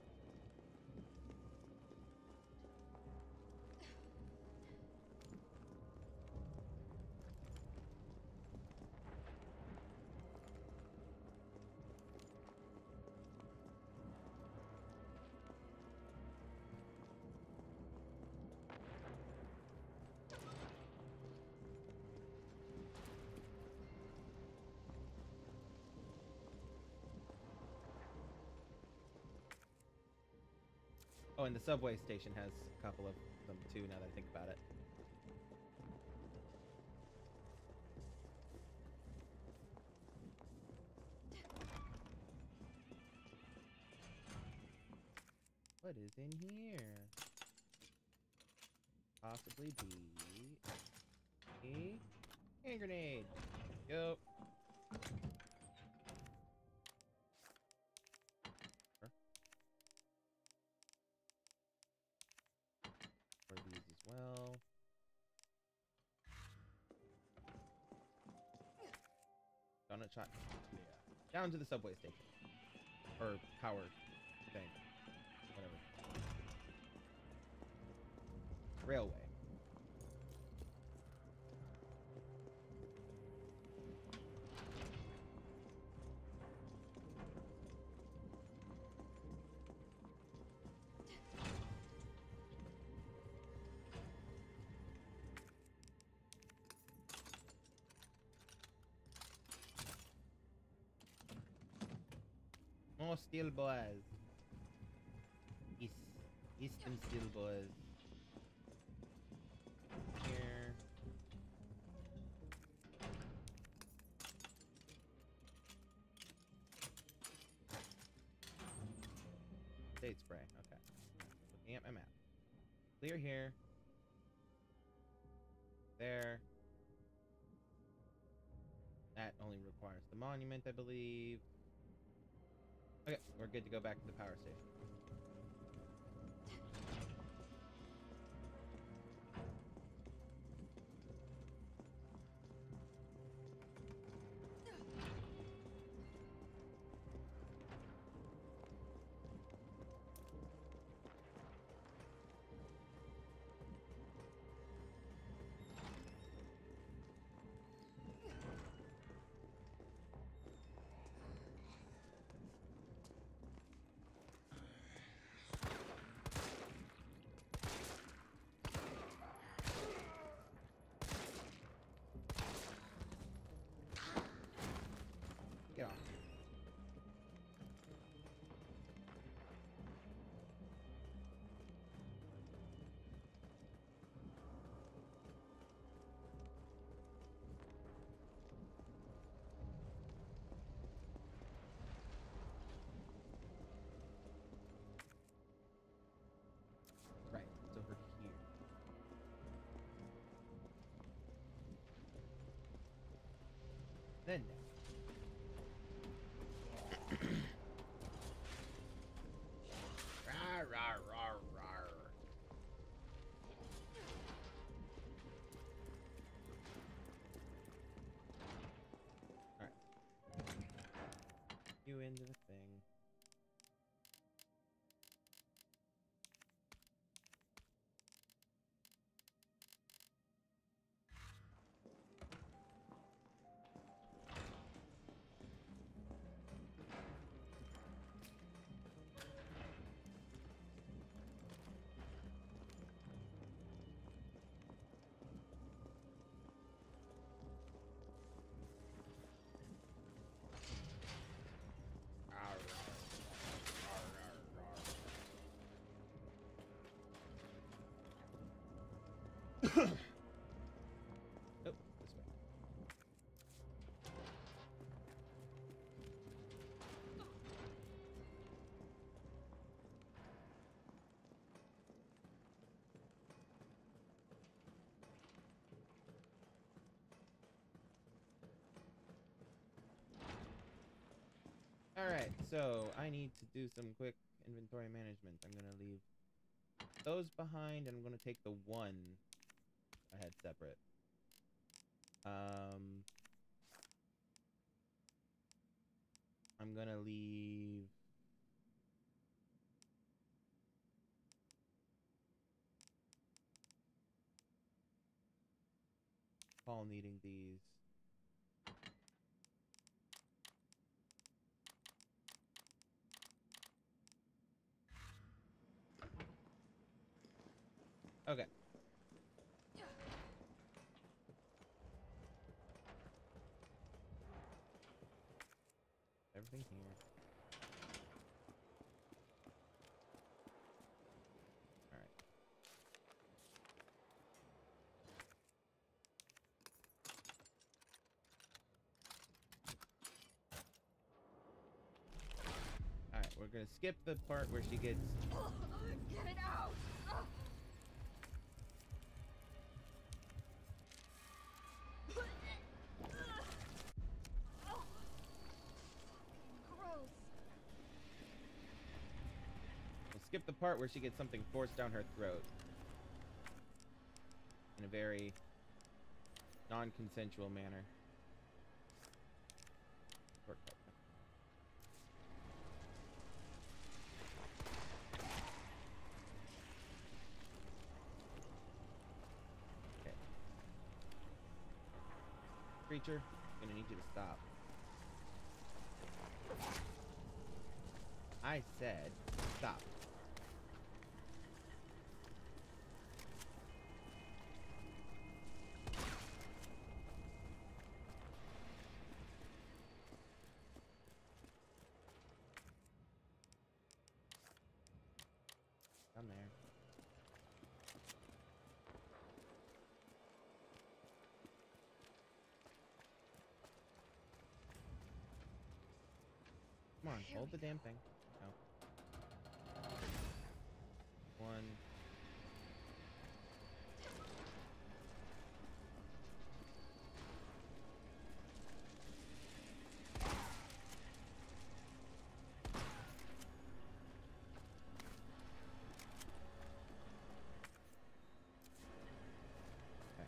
Oh, and the subway station has a couple of them too, now that I think about it. What is in here? Possibly be a hand grenade. Go. Donut shot. Yeah. Down to the subway station. Or power thing. Whatever. Railway. More steel boys. East, Eastern steel boys. Here. State spray. Okay. Looking at my map. Clear here. There. That only requires the monument, I believe. Okay, we're good to go back to the power station. Get off. Right, it's over here. Then down. Rawr, rawr, rawr, rawr. Alright. You into the thing. Oh, this way. Alright, so I need to do some quick inventory management. I'm gonna leave those behind, and I'm gonna take the one I had separate. Um, I'm gonna leave Paul needing these. Okay. Everything here. Alright. Alright, we're gonna skip the part where she gets... Get it out! Ugh. Gross. We'll skip the part where she gets something forced down her throat. In a very non-consensual manner. creature. I'm gonna need you to stop. I said stop. Come there. Come on, Here hold we the damn thing. No. One. Okay.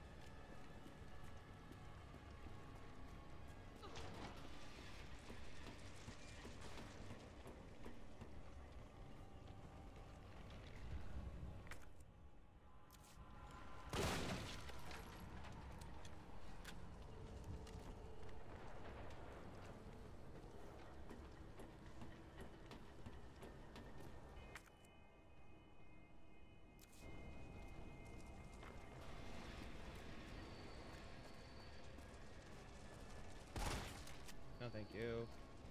No, thank you.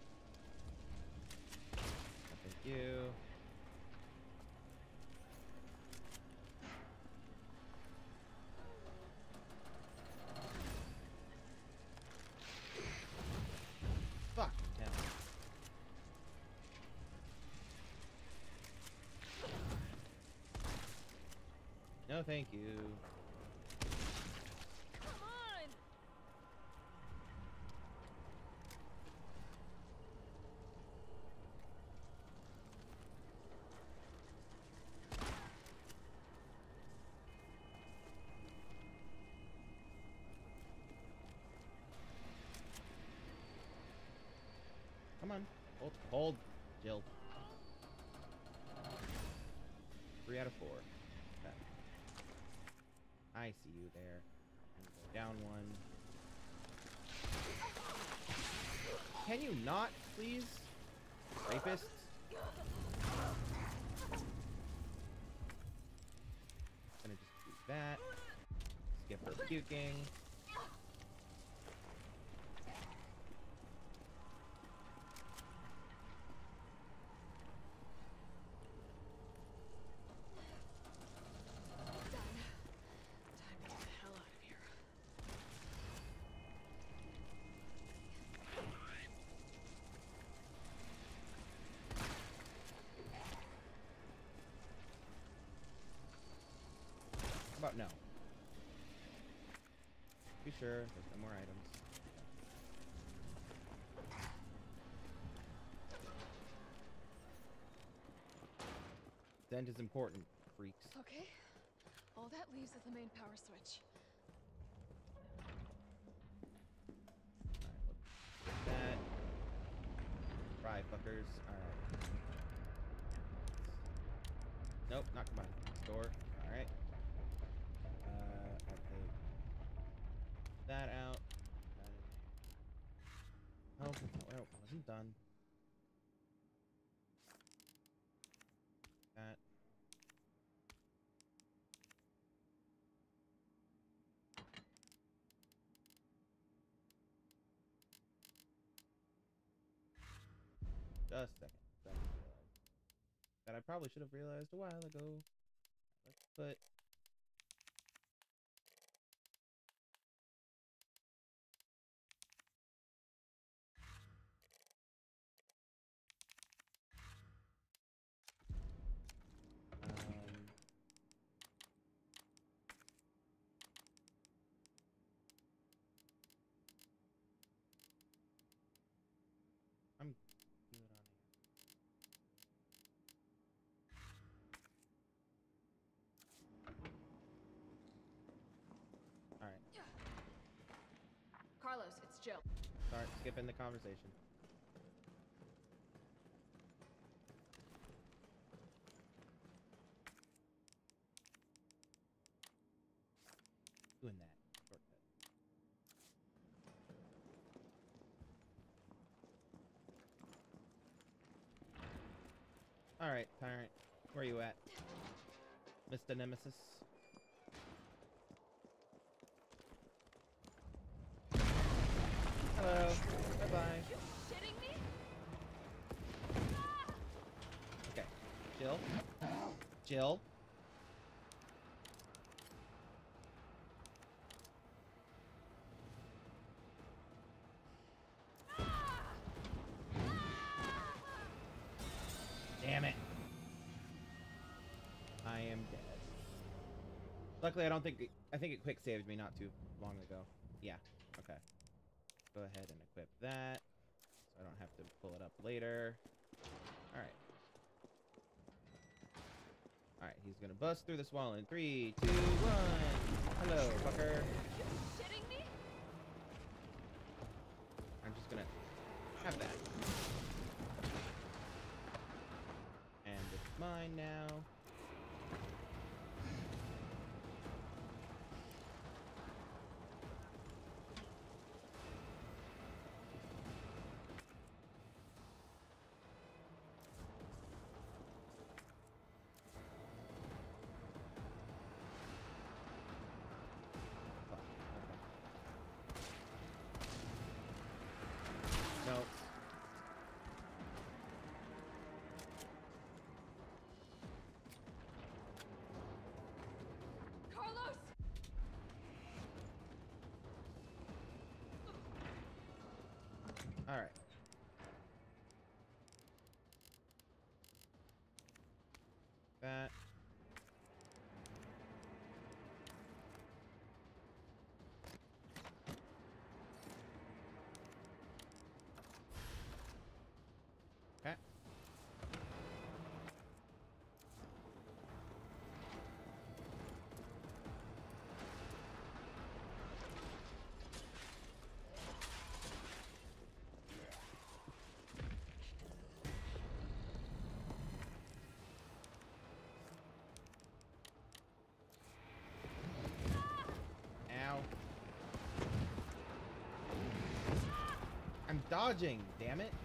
No, thank you. Fuck. Yeah. No, thank you. Come on! Come on. Hold, hold, Jill. Three out of four. Okay. I see you there. I'm gonna go down one. Can you not, please? Rapists? Gonna just do that. Skip her puking. Done. Time to get the hell out of here. How about no? Be sure there's no more items. Scent is important, freaks. Okay. All that leaves is the main power switch. Alright, look. That. Fry fuckers. Alright. Nope, not combined. Store. Alright. Uh, I'll take that out. That in. Oh, no, I wasn't done. That. Just a second. That I realized. That I probably should have realized a while ago. Let's put. Um, I'm good on here. Alright. Carlos, it's Jill. Start skipping the conversation. Doing that. Shortcut. Alright, Tyrant. Where you at? Mister Nemesis? Hello. Bye-bye. You shitting me? Okay. Jill. Jill. Damn it. I am dead. Luckily, I don't think... It, I think it quick saved me not too long ago. Yeah. Okay. Go ahead and equip that. So I don't have to pull it up later. Alright. Alright, he's gonna bust through this wall in three, two, one. Hello, fucker. You shitting me? I'm just gonna have that. And it's mine now. No. Carlos! All right. That. Okay. Ow. I'm dodging, damn it.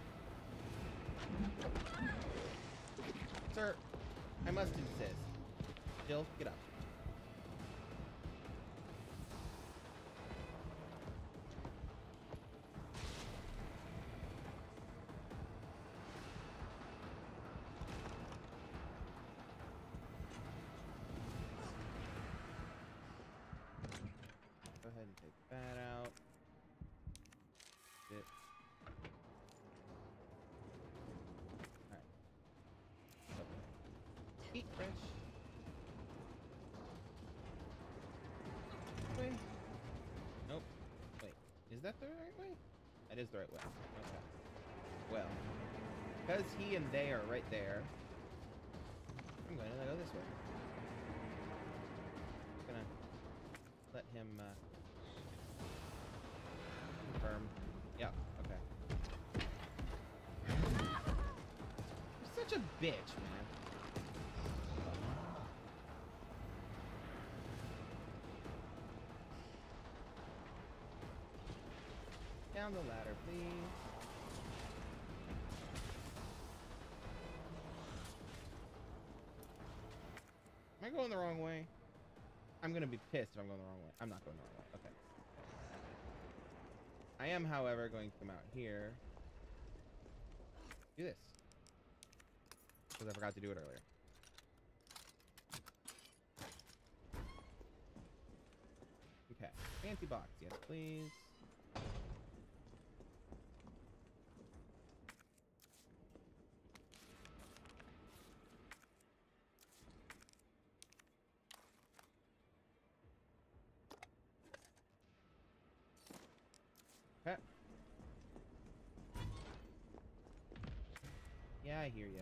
Sir, I must insist. Jill, get up. Go ahead and take that out. Sit. Alright. Eat fresh. Way. Nope. Wait. Is that the right way? That is the right way. Okay. Well, because he and they are right there, I'm going to go this way. I'm gonna let him uh, confirm. Yeah. Okay. You're such a bitch, man. Down the ladder, please. Am I going the wrong way? I'm gonna be pissed if I'm going the wrong way. I'm not going the wrong way. Okay. I am, however, going to come out here. Do this. Because I forgot to do it earlier. Okay. Fancy box. Yes, please. Okay. Yeah, I hear you.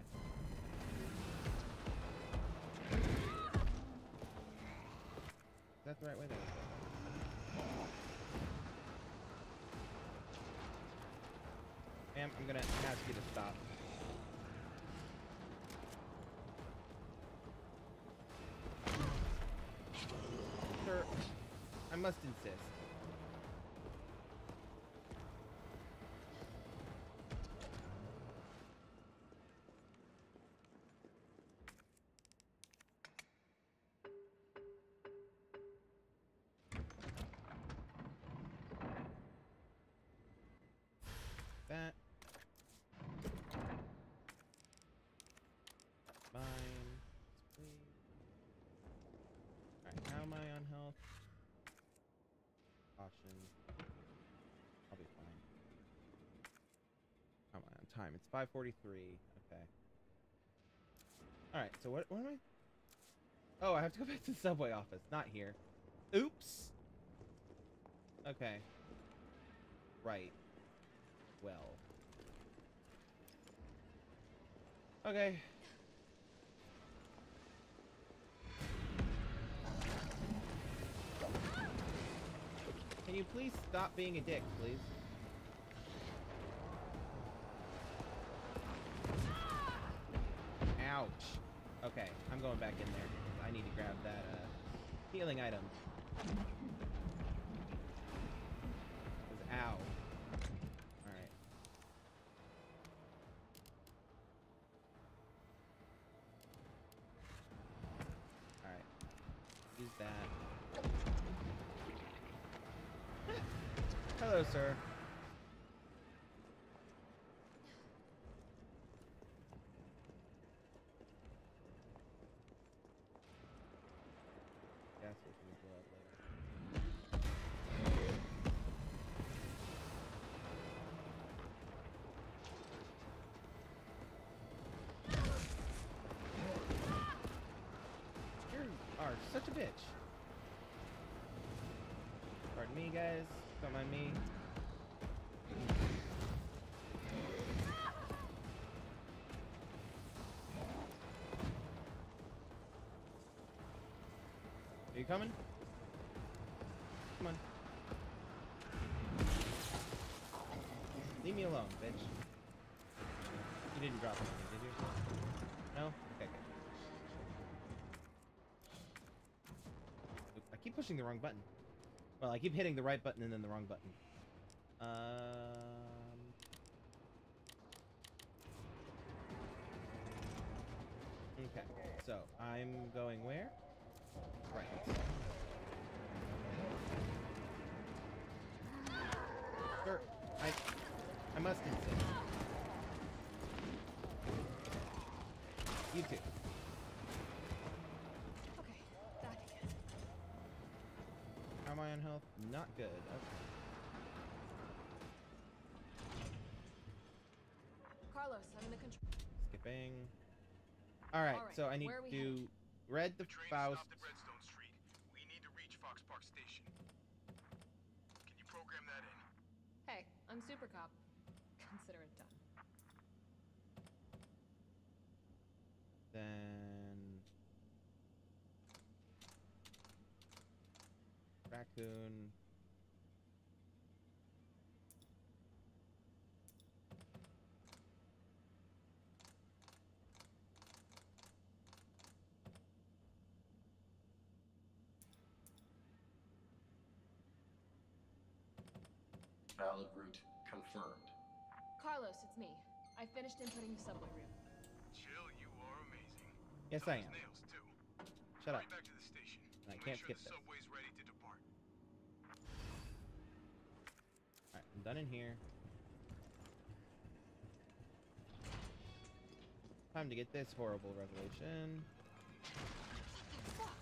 Is that the right way? There we go. Ma'am, I'm gonna ask you to stop. Sir, I must insist. that. Fine. Alright, how am I on health? Caution. I'll be fine. How am I on time? It's five forty-three. Okay. Alright, so what, what am I... Oh, I have to go back to the subway office. Not here. Oops! Okay. Right. Well. Okay. Can you please stop being a dick, please? Ouch. Okay, I'm going back in there. I need to grab that uh, healing item. 'Cause ow. Alright. Alright. Use that. Hello, sir. Gas station will go out later. You are such a bitch. Pardon me, guys. Don't mind me. Are you coming? Come on. Leave me alone, bitch. You didn't drop anything, did you? No? Okay, good. Oops, I keep pushing the wrong button. Well, I keep hitting the right button and then the wrong button. Um... Okay, so I'm going where? Right. Sir, I... I must insist. You too. Okay, back again. How am I on health? Not good. Okay. Carlos, I'm in the control. Skipping. Alright, All right, so I need where are we to headed? read the, The train Faust. stopped at Redstone Street. We need to reach Fox Park Station. Can you program that in? Hey, I'm Super Cop. Consider it done. Then raccoon. Valid route confirmed. Carlos, it's me. I finished inputting the subway route. Jill, you are amazing. Yes, Tough I as am. nails, too. Shut up. Hurry back to the station. I We'll can't make sure skip the this. subway's ready to depart. Alright, I'm done in here. Time to get this horrible revelation. Fuck!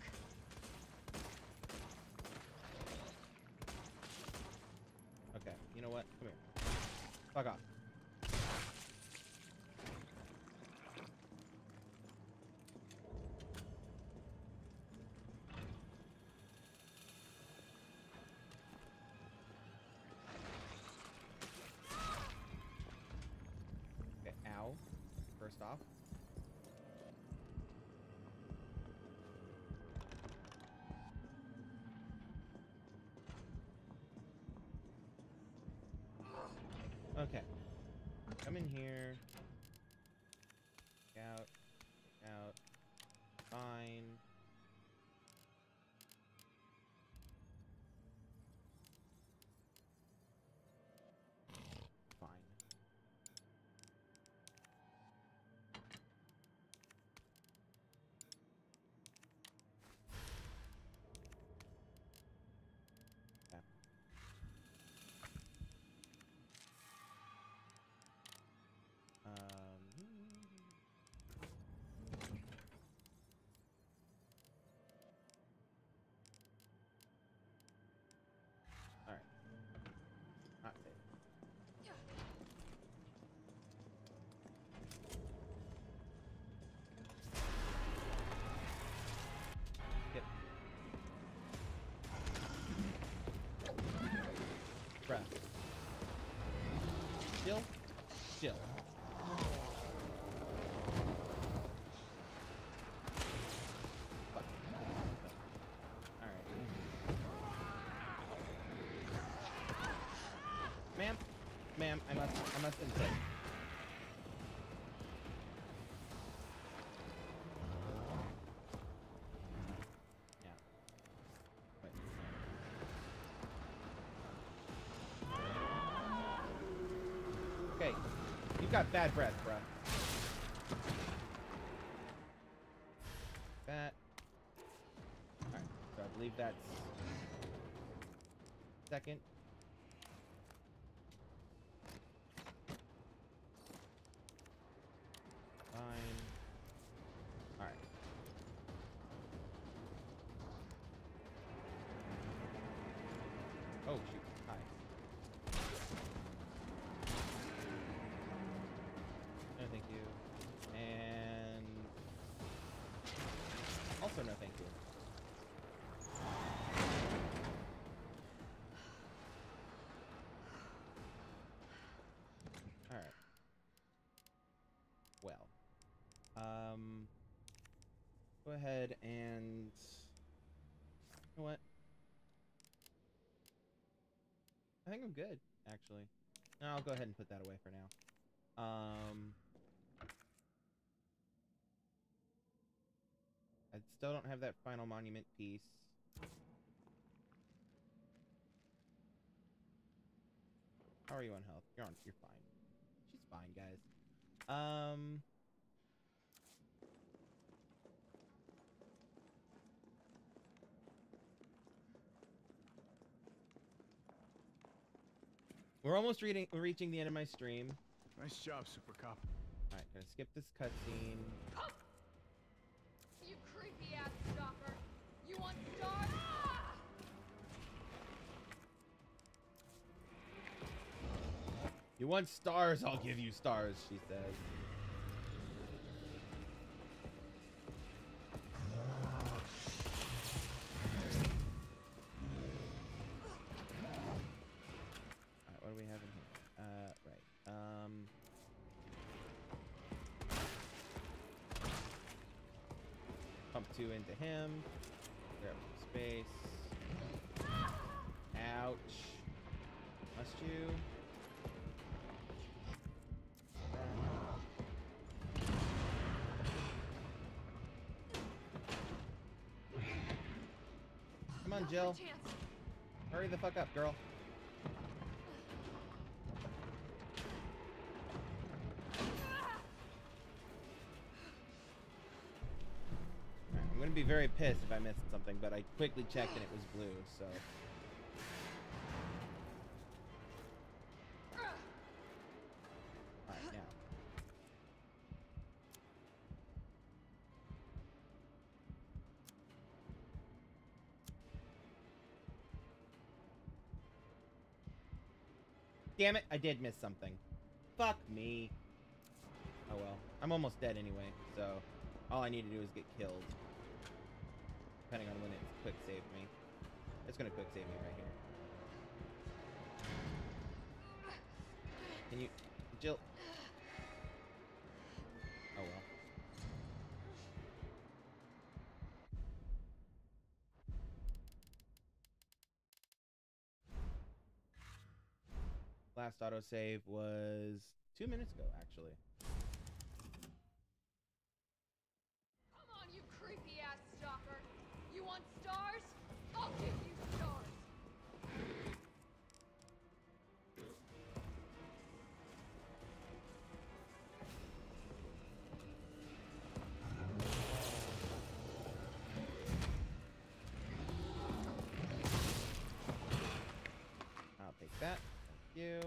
Okay, you know what? Come here. Fuck off. Okay, ow. First off. Okay. Come in here. Out. Out. Fine. Fine. Chill. Chill. Fuck. Alright. Ma'am? Ma'am, I must, I must insist. Yeah. Wait. Okay. You've got bad breath, bruh. That. Alright, so I believe that's second. Fine. Alright. Oh, shoot. Hi. No, thank you. And... also no, thank you. Alright. Well. Um... Go ahead and... You know what? I think I'm good, actually. No, I'll go ahead and put that away for now. Um... I still don't have that final monument piece. How are you on health? You're on. You're fine. She's fine, guys. Um. We're almost reading, reaching the end of my stream. Nice job, Super Cop. All right, gonna skip this cutscene. You creepy ass stalker! You want stars? Ah! You want stars? I'll give you stars, she says. Alright, what do we have in here? Uh, right. Um... Pump two into him. Grab some space. Ouch. Must you? Come on, Jill. Hurry the fuck up, girl. Alright, I'm gonna be very pissed if I missed something, but I quickly checked and it was blue, so... Alright, now. Damn it, I did miss something. Fuck me. Oh well. I'm almost dead anyway, so all I need to do is get killed. Depending on when it quick saved me. It's gonna quick save me right here. Can you... Jill... Oh well. Last autosave was two minutes ago, actually. Come on, you creepy ass stalker! You want stars? I'll give you stars! I'll take that. Thank you.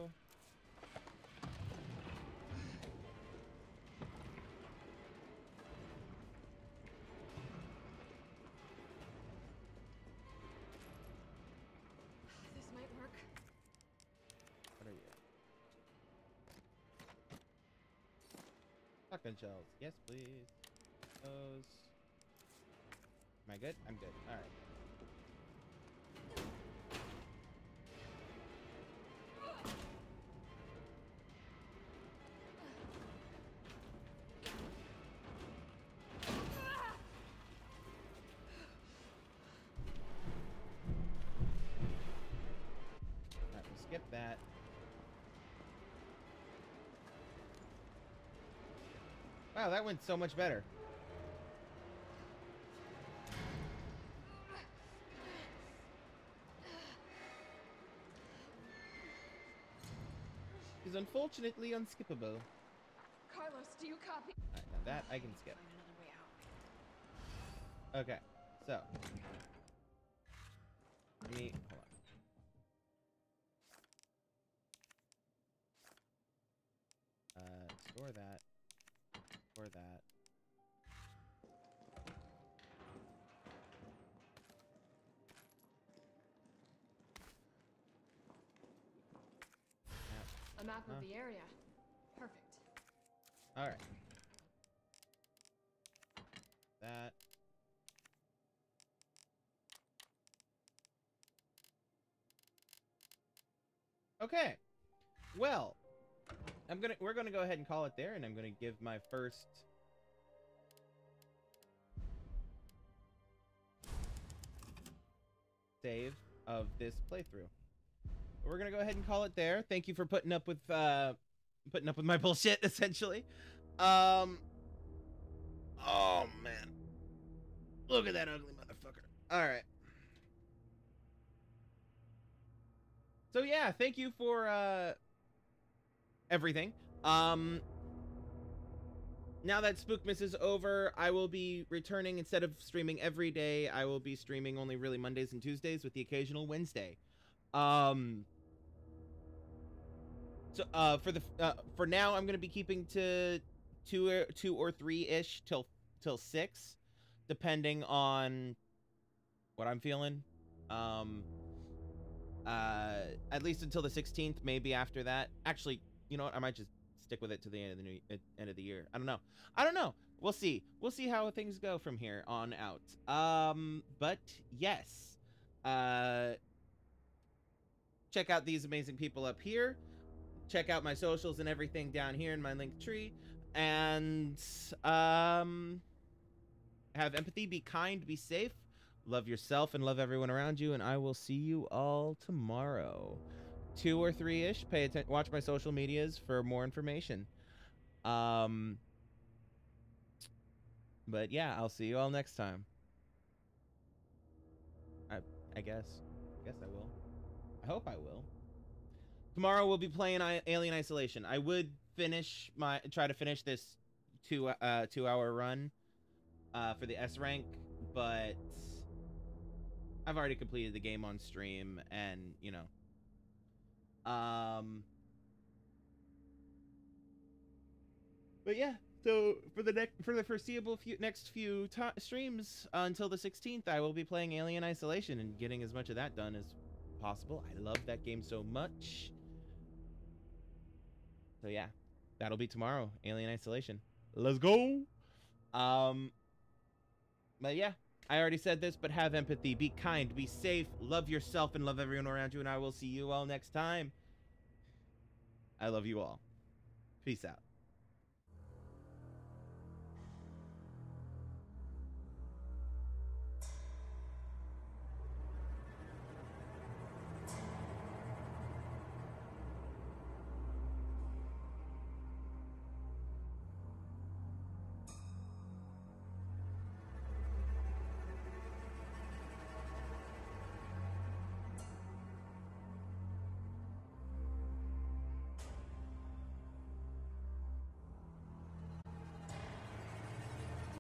This might work. What are you? Shotgun shells. Yes, please. Those. Am I good? I'm good. Alright. that. Wow, that went so much better. Is unfortunately unskippable. Carlos, do you copy? Alright, now that I can skip. Find another way out. Okay, so. Let me, hold on. Uh, store that. Store that. A map Huh. of the area. Perfect. All right. That. Okay. Well, I'm gonna we're gonna go ahead and call it there, and I'm gonna give my first save of this playthrough. We're gonna go ahead and call it there. Thank you for putting up with uh putting up with my bullshit, essentially. Um Oh man. Look at that ugly motherfucker. Alright. So yeah, thank you for uh everything. Um now that Spookmas is over, I will be returning. Instead of streaming every day, I will be streaming only really Mondays and Tuesdays with the occasional Wednesday. Um So uh, for the uh, for now, I'm gonna be keeping to two or two or three ish till till six, depending on what I'm feeling. Um, uh, at least until the sixteenth. Maybe after that. Actually, you know what? I might just stick with it to the end of the new uh, end of the year. I don't know. I don't know. We'll see. We'll see how things go from here on out. Um, but yes, uh, check out these amazing people up here. Check out my socials and everything down here in my Linktree. And um, have empathy, be kind, be safe, love yourself and love everyone around you. And I will see you all tomorrow. Two or three-ish. Pay attention. Watch my social medias for more information. Um, but yeah, I'll see you all next time. I, I guess. I guess I will. I hope I will. Tomorrow we'll be playing I Alien Isolation. I would finish my try to finish this two uh two hour run uh for the S rank, but I've already completed the game on stream, and you know. Um But yeah, so for the next for the foreseeable few next few streams uh, until the sixteenth, I will be playing Alien Isolation and getting as much of that done as possible. I love that game so much. So yeah, that'll be tomorrow. Alien Isolation. Let's go. Um, but yeah, I already said this, but have empathy, be kind, be safe, love yourself, and love everyone around you. And I will see you all next time. I love you all. Peace out.